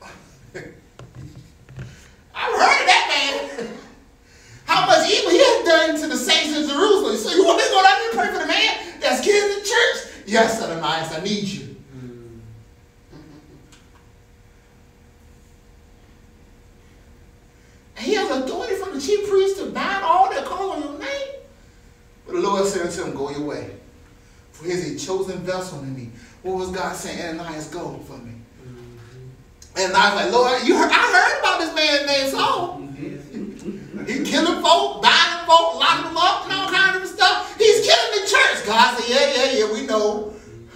I've heard of that man. How much evil he has done to the saints in Jerusalem. So you want me to go down there and pray for the man that's killing the church? Yes, Ananias, I need you. And he has authority from the chief priest to bind all that call on your name. But the Lord said unto him, go your way. For he is a chosen vessel in me. What was God saying? Ananias, go for me. Mm-hmm. And I was like, Lord, you heard, I heard about this man named Saul. Mm-hmm. He killing folk, binding folk, locking them up, and all kinds of stuff. He's killing the church. God said, yeah, yeah, yeah, we know.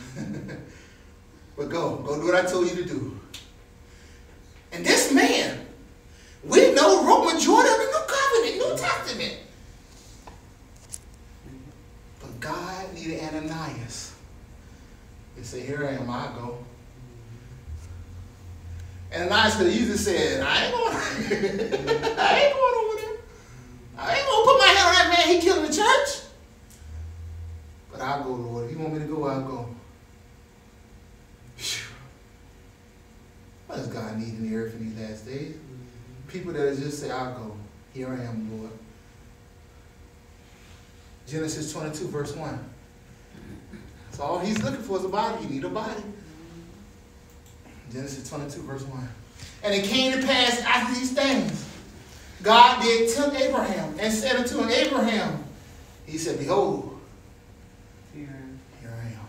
But go, go do what I told you to do. And this man, we know wrote majority of the New Covenant, New Testament. But God needed Ananias. He said, here I am, I go. Ananias could have easily said, I ain't going I ain't going over there. I ain't going to put my hand on that man, he killing the church. But I'll go, Lord. If you want me to go, I'll go. Whew. What does God need in the earth in these last days? People that just say, I'll go. Here I am, Lord. Genesis twenty-two, verse one. So all he's looking for is a body. He need a body. Genesis twenty-two, verse one. And it came to pass after these things, God did tempt Abraham and said unto him, Abraham, he said, behold, Here. here I am.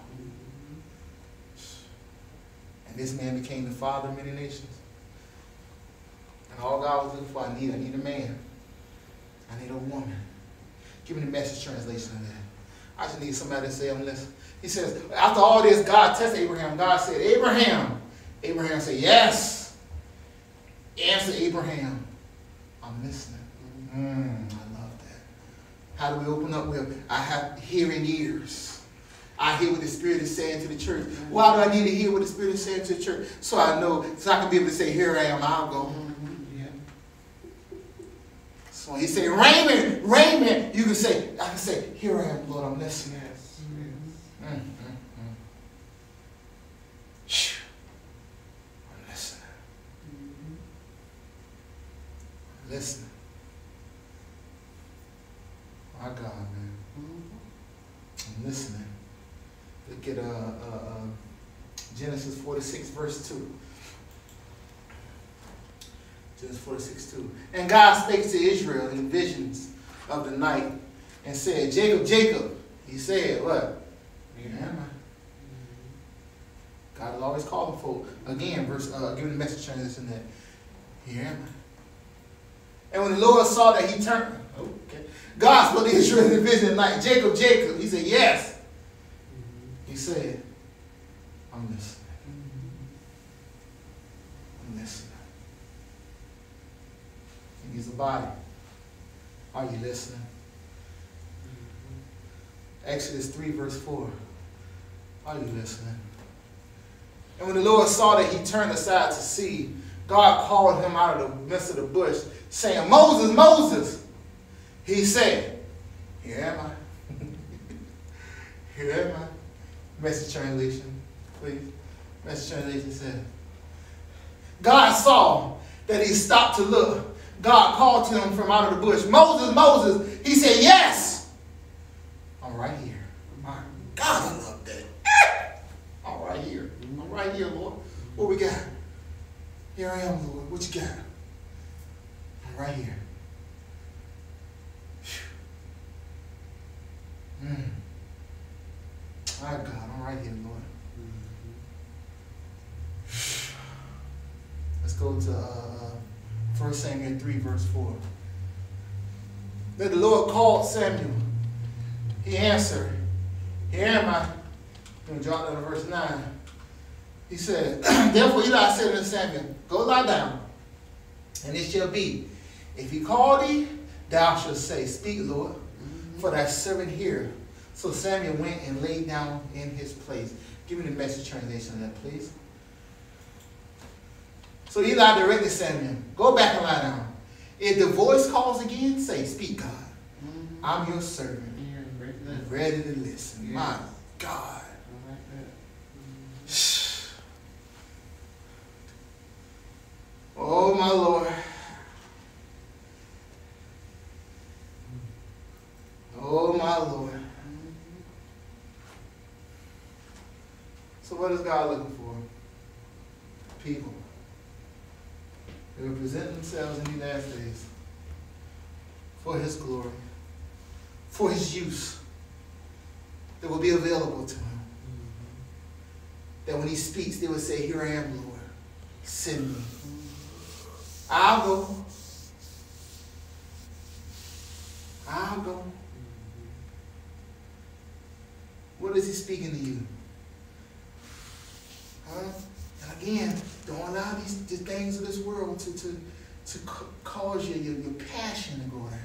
And this man became the father of many nations. And all God was looking for, I need, I need a man. I need a woman. Give me the Message translation of that. I just need somebody to say, I'm listening. He says, after all this, God tested Abraham. God said, Abraham. Abraham said, yes. Answer Abraham. I'm listening. Mm, I love that. How do we open up? Well, I have hearing ears. I hear what the Spirit is saying to the church. Why do I need to hear what the Spirit is saying to the church? So I know, so I can be able to say, here I am, I'll go. So he said, Raymond, Raymond, you can can say, I can say, here I am, Lord, I'm listening. Yes. Mm, mm, mm. Shh. I'm listening. I'm listening. My God, man. I'm listening. Look at uh, uh, uh, Genesis forty-six, verse two. Genesis forty-six, two. And God spake to Israel in visions of the night and said, Jacob, Jacob. He said, what? Here am I. God is always calling for, again, verse, uh, giving the message translation that, here am I. And when the Lord saw that he turned, okay, God spoke to Israel in the vision of the night, Jacob, Jacob. He said, yes. He said, I'm listening. I'm listening. He needs a body. Are you listening? Exodus three, verse four. Are you listening? And when the Lord saw that he turned aside to see, God called him out of the midst of the bush, saying, Moses, Moses. He said, here am I. Here am I. Message translation, please. Message translation said, God saw that he stopped to look. God called to him from out of the bush, Moses, Moses. He said, yes. I'm right here. My God, I love that. I'm right here. I'm right here, Lord. What we got? Here I am, Lord. What you got? I'm right here. Mm. My God, I'm right here, Lord. Let's go to uh, First Samuel three, verse four. Then the Lord called Samuel. He answered, here am I. I'm going to drop down to verse nine. He said, therefore Eli said unto Samuel, go lie down, and it shall be, if he call thee, thou shalt say, speak, Lord, for thy servant heareth. So Samuel went and lay down in his place. Give me the message translation of that, please. So Eli directed Samuel, go back and lie down. If the voice calls again, say, speak, God. Mm-hmm. I'm your servant. Yeah, I'm ready to listen. Yeah. My God. I like that. Mm-hmm. Oh, my Lord. Oh, my Lord. So what is God looking for? People. They will present themselves in these last days for his glory, for his use, that will be available to him. Mm-hmm. That when he speaks, they will say, here I am, Lord. Send me. Mm-hmm. I'll go. I'll go. Mm-hmm. What is he speaking to you? Huh? And again, don't allow these the things of this world to, to, to cause your, your, your passion to go down.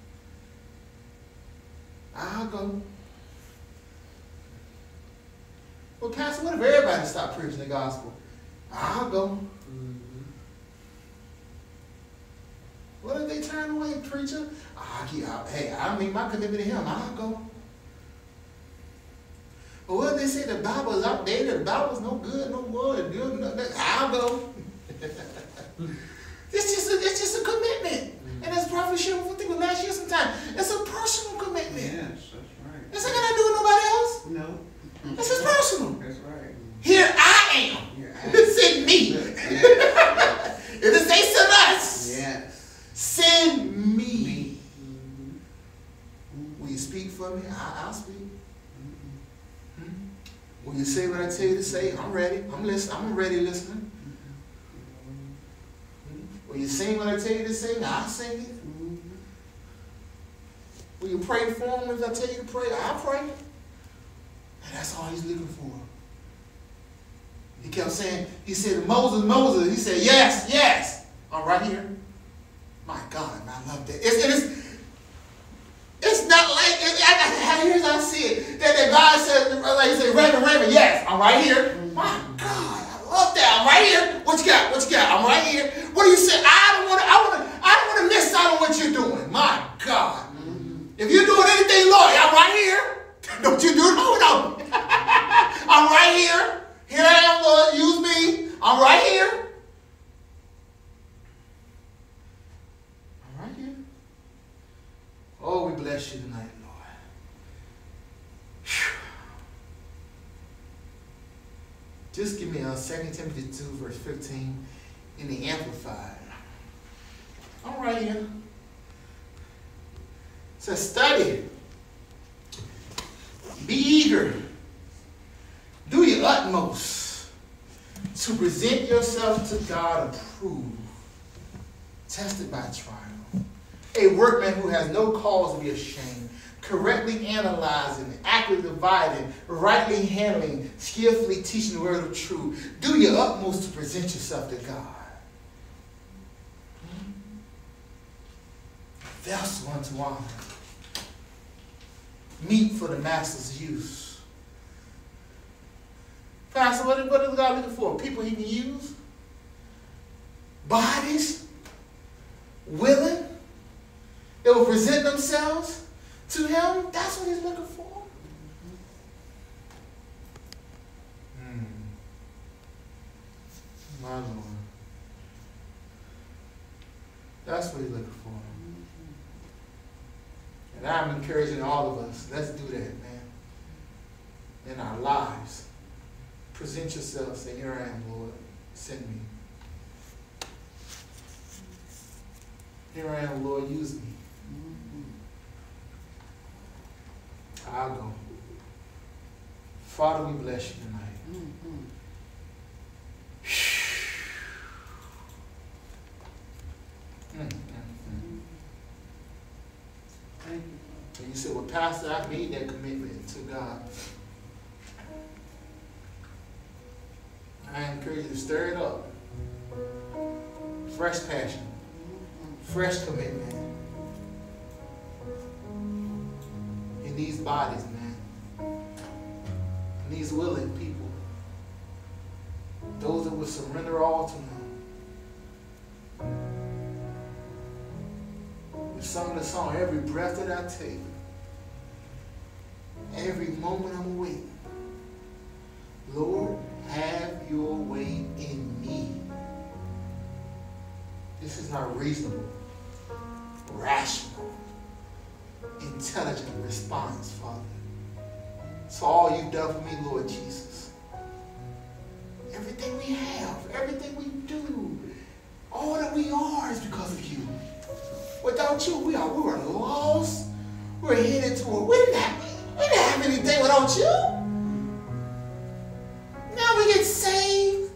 I'll go. Well, Pastor, what if everybody stopped preaching the gospel? I'll go. Mm-hmm. What if they turn away, preacher? I'll keep, I'll, hey, I'll make my commitment to him. I'll go. But what if they say the Bible is outdated, the Bible's no good, no more, good, no, no, I'll go. It's just a, it's just a commitment. Mm-hmm. And as Prophet shared with me last year sometime, it's a personal commitment. Yes, that's right. It's not got to do with nobody else. No. This is personal. That's right. Here I am. Here I am. Send me. Yes. If it says send us, yes. Send me. me. Mm-hmm. Will you speak for me? I, I'll speak. Mm-hmm. Hmm? Will you say what I tell you to say? I'm ready. I'm listening. I'm ready listening. Will you sing what I tell you to sing? I'll sing it. Mm-hmm. Will you pray for him if I tell you to pray? I'll pray. And that's all he's looking for. He kept saying, he said, Moses, Moses. He said, yes, yes. I'm right here. My God, I love that. It's, it's, it's not like, it, I, I, here's how I see it. That, that God said, like he said, Raven, Raven, yes, I'm right here. My God. Love that. I'm right here. What you got? What you got? I'm right here. What do you say? I don't want to. I want to. I don't want to miss out on what you're doing. My God. Mm-hmm. If you're doing Lord, I'm right here. Don't you do it? No, no. I'm right here. Here I am, Lord. Use me. I'm right here. I'm right here. Oh, we bless you tonight, Lord. Whew. Just give me uh, Second Timothy two, verse fifteen in the Amplified. I'm right here. It says, study. Be eager. Do your utmost to present yourself to God approved, tested by trial. A workman who has no cause to be ashamed, correctly analyzing, accurately dividing, rightly handling, skillfully teaching the word of truth. Do your utmost to present yourself to God. Vessel unto honor. Meat for the master's use. Pastor, what, what is God looking for? People he can use? Bodies? Willing? They will present themselves to him? That's what he's looking for. Mm. My Lord. That's what he's looking for. And I'm encouraging all of us, let's do that, man. In our lives. Present yourself, say, here I am, Lord, send me. Here I am, Lord, use me. I'll go. Father, we bless you tonight. Mm-hmm. Mm-hmm. Thank you. And you said, well, Pastor, I made that commitment to God. I encourage you to stir it up. Fresh passion. Fresh commitment. In these bodies, man. In these willing people. Those that will surrender all to him. We sung the song, every breath that I take, every moment I'm awake, Lord, have your way in me. This is not reasonable, rational, intelligent response, Father. It's all you've done for me, Lord Jesus. Everything we have, everything we do, all that we are is because of you. Without you, we are we were lost. We're headed to a we didn't have we didn't have anything without you. Now we get saved.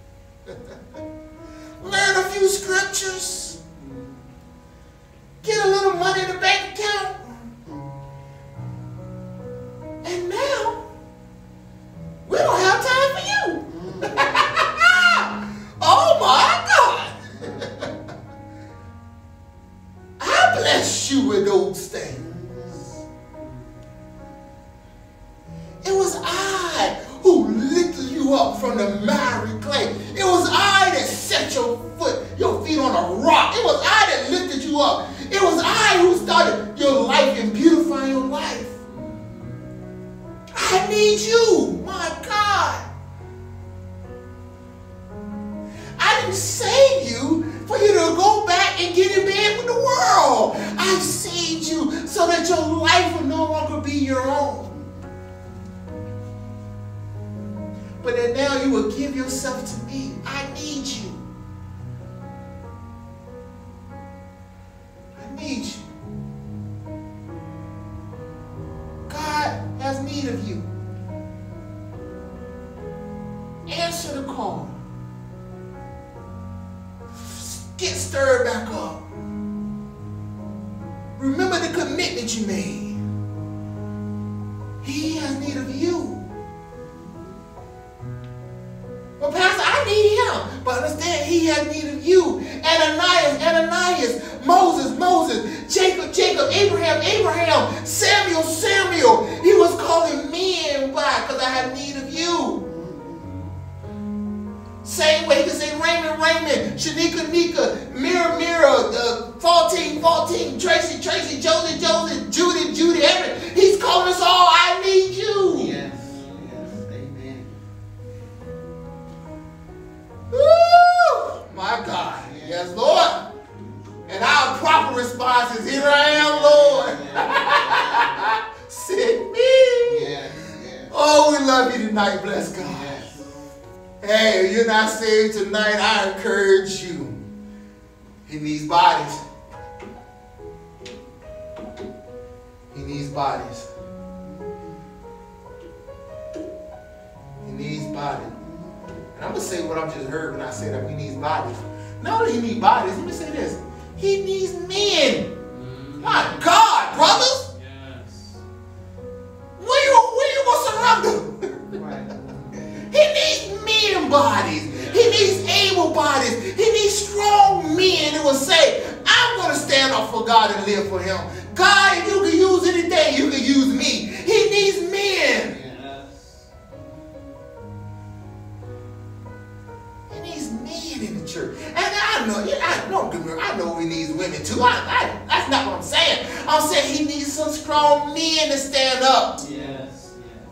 Learn a few scriptures. Get a little money in the bank account. And now we don't have time for you. Oh my God. I bless you with those things. It was I who lifted you up from the miry clay. It was I that set your foot, your feet on a rock. It was I that lifted you up. It was I who started your life and beautifying your life. I need you, my God. I didn't save you for you to go back and get in bed with the world. I saved you so that your life will no longer be your own. But then now you will give yourself to me. I need you. I need you. God has need of you. Answer the call. Get stirred back up. Remember the commitment you made. He has need of you. Well, Pastor, I need him. But understand, he has need of you. Ananias, Ananias, Moses, Moses, Jacob, Jacob, Abraham, Abraham, Samuel, Samuel. He was calling men. Why? Because I have need of you. Same way he can say Raymond, Raymond, Shanika, Nika, Mira, Mira, uh, fourteen, fourteen, Tracy, Tracy, Josie, Josie, Judy, Judy, every, tonight, bless God. Yes. Hey, if you're not saved tonight, I encourage you. He needs bodies. He needs bodies. He needs bodies. And I'm going to say what I've just heard when I say that he needs bodies. Not only he needs bodies, let me say this. He needs men. Mm-hmm. My God, brothers. Yes. Where you, where you going to surrender? Right. He needs men bodies. Yeah. He needs able bodies. He needs strong men that will say, I'm going to stand up for God and live for him. God, if you can use anything, you can use me. He needs men. Yes. He needs men in the church. And I know, I know, I know he needs women too. I, I, that's not what I'm saying. I'm saying he needs some strong men to stand up. Yes.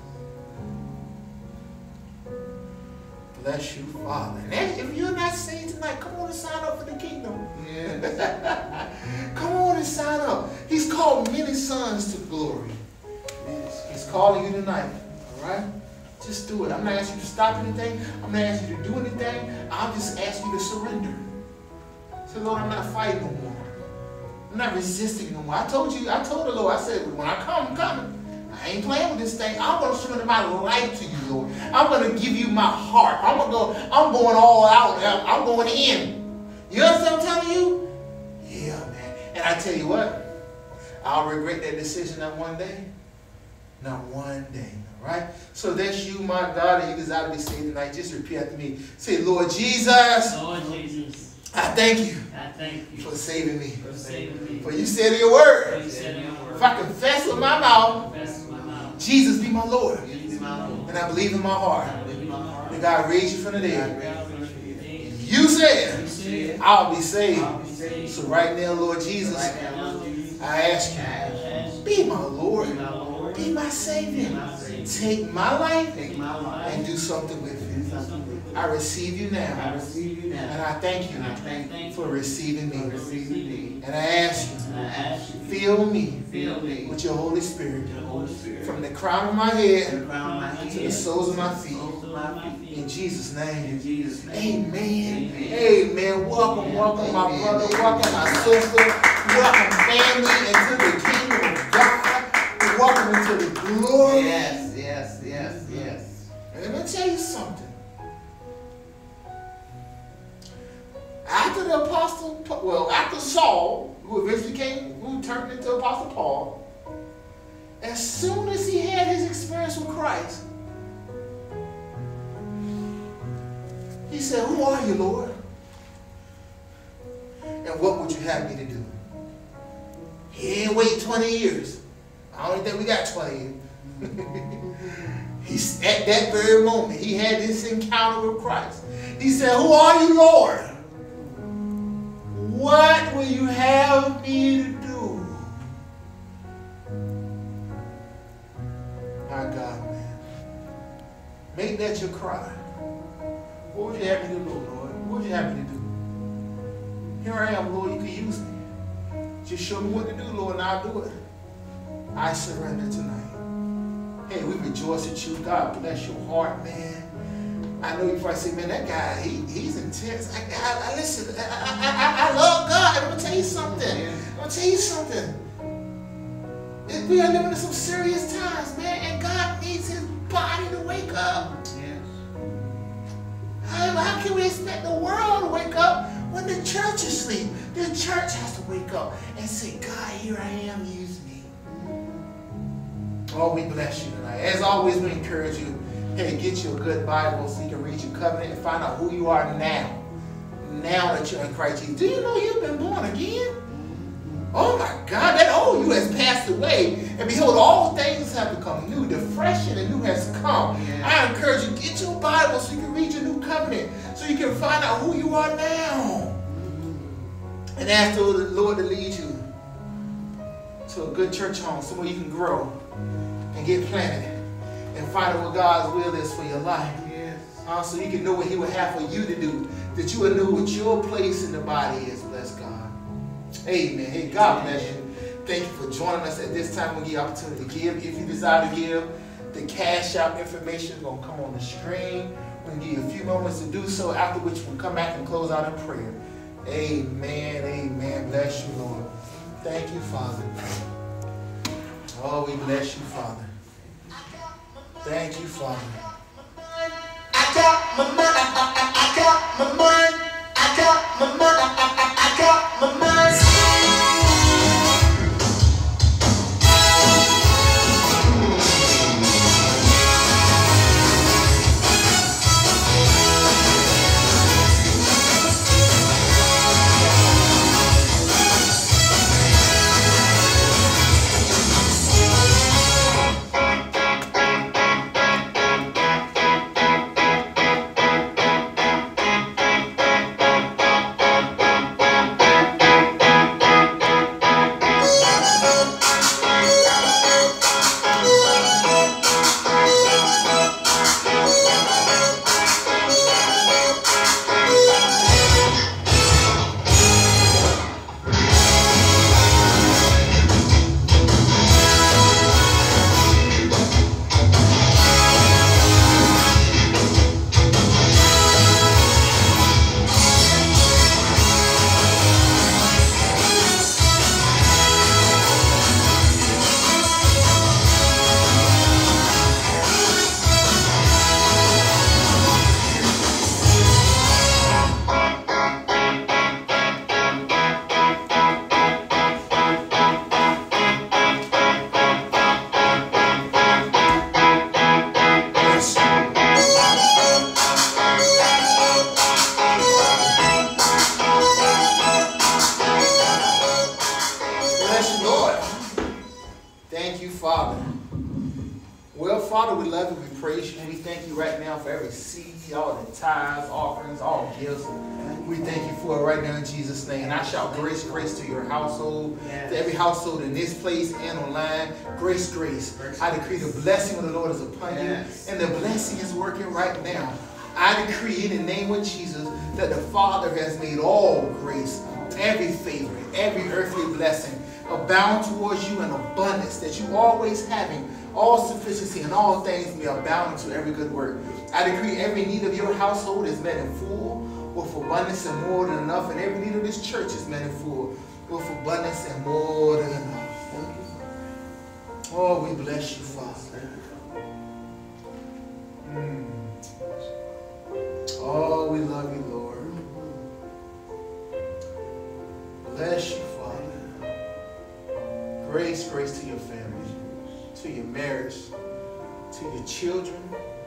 Bless you, Father. And if you're not saved tonight, come on and sign up for the kingdom. Yes. Come on and sign up. He's called many sons to glory. Yes. He's calling you tonight. All right? Just do it. I'm not asking you to stop anything. I'm not asking you to do anything. I'll just ask you to surrender. Say, Lord, I'm not fighting no more. I'm not resisting no more. I told you, I told the Lord, I said, when I come, I'm coming. I ain't playing with this thing. I'm going to surrender my life to you, Lord. I'm going to give you my heart. I'm going to go, I'm going all out. I'm going in. You understand what I'm telling you? Yeah, man. And I tell you what, I'll regret that decision not one day. Not one day. All right? So that's you, my God, and you desire to be saved tonight. Just repeat after me. Say, Lord Jesus. Lord Jesus. I thank you. I thank you for saving me. for saving me. For you said in your word. For you said in your word. If I confess with my mouth, Confess with my mouth. Jesus be my Lord. Jesus be my Lord. And I believe in my heart I believe in my heart. that God raised you from the God dead. raised you from the dead. You said, You said, I'll be saved. I'll be saved. So right now, Lord Jesus, Right now, Lord Jesus, I ask I you, ask you, be my Lord. be my Lord, Be my Savior. be my Savior. Take my life Take my life and do something with do it. something with it. I receive you I now. receive you And now. I thank you And I thank you for receiving for me. receiving me. And I ask you, And I ask you, fill me fill me with your Holy Spirit. with the Holy Spirit. From the crown of my From head the crown of my head to the soles of my feet. soles of my feet. In Jesus' name. In Jesus' name. Amen. Amen. Amen. Welcome, welcome, my Amen. brother. Welcome, my sister. Welcome, family, into the kingdom of God. Welcome into the glory. Yes, yes, yes, yes. And let me tell you something. After the apostle, well, after Saul, who eventually came, who turned into Apostle Paul, as soon as he had his experience with Christ, he said, who are you, Lord? And what would you have me to do? He didn't wait twenty years. I don't think we got twenty years. He's, at that very moment, he had this encounter with Christ. He said, who are you, Lord? What will you have me to do? My God, man. Make that your cry. What would you have me to do, Lord? What would you have me to do? Here I am, Lord, you can use me. Just show me what to do, Lord, and I'll do it. I surrender tonight. Hey, we rejoice at you. God bless your heart, man. I know you probably say, man, that guy, he, he's intense. I, I, I listen, I, I, I, I love God. I'm going to tell you something. I'm going to tell you something. It, we are living in some serious times, man, and God needs his body to wake up. Yes. How, how can we expect the world to wake up when the church is asleep? The church has to wake up and say, God, here I am, use me. Oh, we bless you tonight. As always, we encourage you, hey, get you a good Bible so you can read your covenant and find out who you are now. Now that you're in Christ Jesus. Do you know you've been born again? Oh my God, that old you has passed away. And behold, all things have become new. The fresh and the new has come. Yeah. I encourage you, get your Bible so you can read your new covenant. So you can find out who you are now. And ask the Lord to lead you to a good church home, somewhere you can grow and get planted and find out what God's will is for your life. Yes. Uh, so you can know what he would have for you to do, that you will know what your place in the body is. Bless God. Amen. Hey, God bless you. Thank you for joining us at this time. We'll give you opportunity to give. If you desire to give, The cash out information is going to come on the screen. We're going to give you a few moments to do so, after which we'll come back and close out in prayer. Amen, amen. Bless you, Lord. Thank you, Father. Oh, we bless you, Father. Thank you, Father. I got my mind, I got my mind, I got my mind, I got my mind. Grace, grace to your household, yes. To every household in this place and online. Grace, grace. grace I decree the blessing of the Lord is upon yes. you, and the blessing is working right now. I decree in the name of Jesus that the Father has made all grace, every favor, every earthly blessing abound towards you in abundance, that you always having all sufficiency in all things may abound to every good work. I decree every need of your household is met in full, with abundance and more than enough, and every need of this church is met in full, with abundance and more than enough. Thank you. Oh, we bless you, Father. Mm. Oh, we love you, Lord. Bless you, Father. Grace, grace to your family, to your marriage, to your children.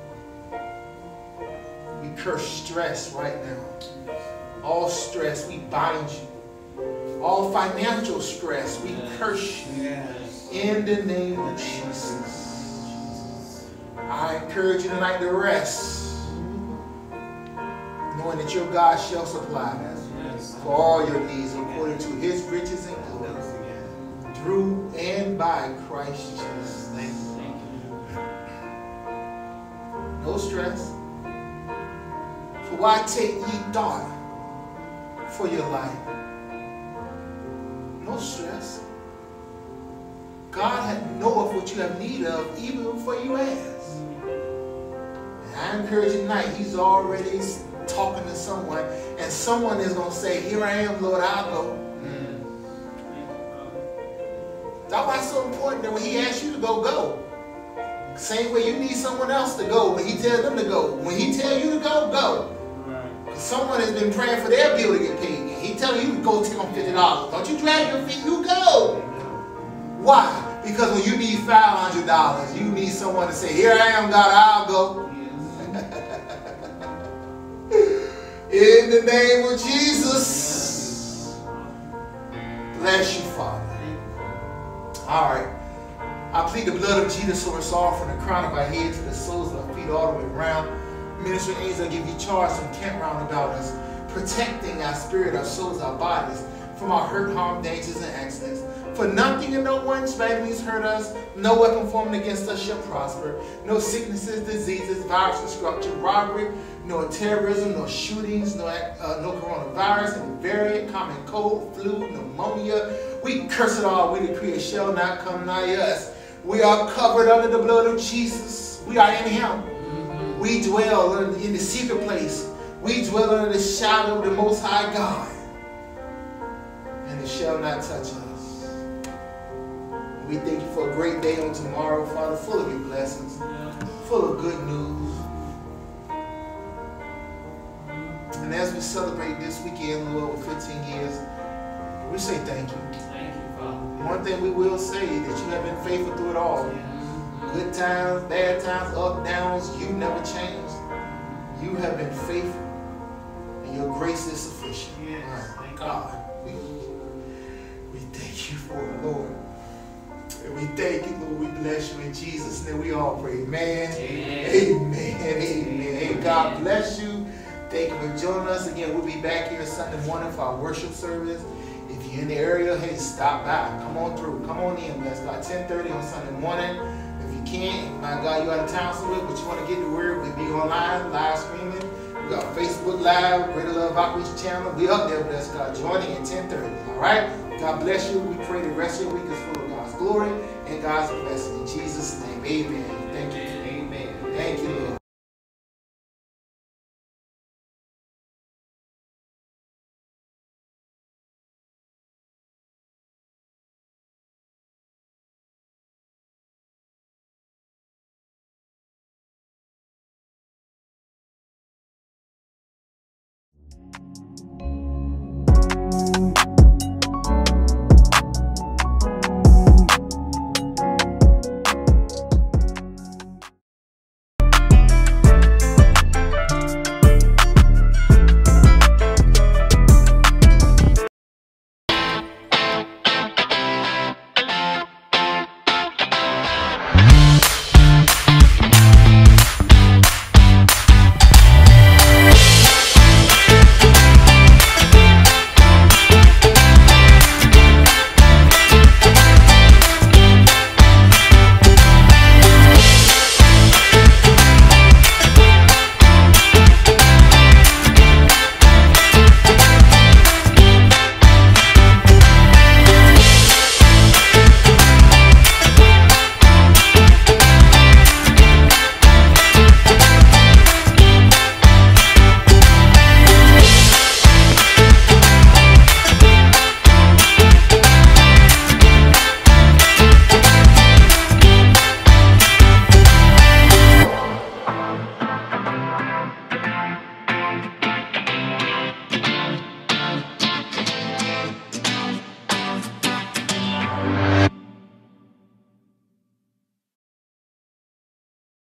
We curse stress right now. All stress, we bind you. All financial stress, we yes. curse you yes. in the name of Jesus. I encourage you tonight to rest, knowing that your God shall supply yes. for all your needs according to his riches and glory, through and by Christ Jesus. Thank you. No stress. For why take ye thought for your life? No stress. God had knoweth what you have need of even before you ask. And I encourage you tonight, he's already talking to someone, and someone is going to say, here I am, Lord, I'll go. Mm. That's why it's so important that when he asks you to go, go. Same way you need someone else to go when he tells them to go. When he tells you to go, go. Someone has been praying for their bill to get paid, and he telling you to go take on fifty dollars. Don't you drag your feet, you go. Why? Because when you need five hundred dollars, you need someone to say, here I am, God, I'll go. In the name of Jesus. Bless you, Father. All right. I plead the blood of Jesus over us all, from the crown of our head to the soles of our feet, all the way around. Minister angels, I give you charge to camp round about us, protecting our spirit, our souls, our bodies from our hurt, harm, dangers, and accidents. For nothing and no one shall hurt us. No weapon formed against us shall prosper. No sicknesses, diseases, viruses, destruction, robbery, no terrorism, no shootings, no, uh, no coronavirus, any variant, common cold, flu, pneumonia. We curse it all. We decree it shall not come nigh us. We are covered under the blood of Jesus. We are in him. Mm-hmm. We dwell in the secret place. We dwell under the shadow of the Most High God. And it shall not touch us. We thank you for a great day on tomorrow, Father, full of your blessings, full of good news. And as we celebrate this weekend, Lord, with fifteen years, we say thank you. Thank you, Father. One thing we will say is that you have been faithful through it all. Yes. Good times, bad times, up, downs, you never changed. You have been faithful. And your grace is sufficient. Yes. Oh, Thank God, we, we thank you for it, Lord. And we thank you, Lord. We bless you in Jesus' name. We all pray. Amen. Amen. Amen. Amen. Hey, God bless you. Thank you for joining us again. We'll be back here Sunday morning for our worship service. If you're in the area, hey, stop by. Come on through. Come on in. Let's start ten thirty on Sunday morning. If you can't, my God, you're out of town somewhere, but you want to get the word, we'll be online, live streaming. We got Facebook Live, Greater Love Outreach Channel. We up there, bless God. Joining at ten thirty. All right? God bless you. We pray the rest of your week is full of God's glory and God's blessing. In Jesus' name, amen. Thank you. Amen. Thank you, Lord.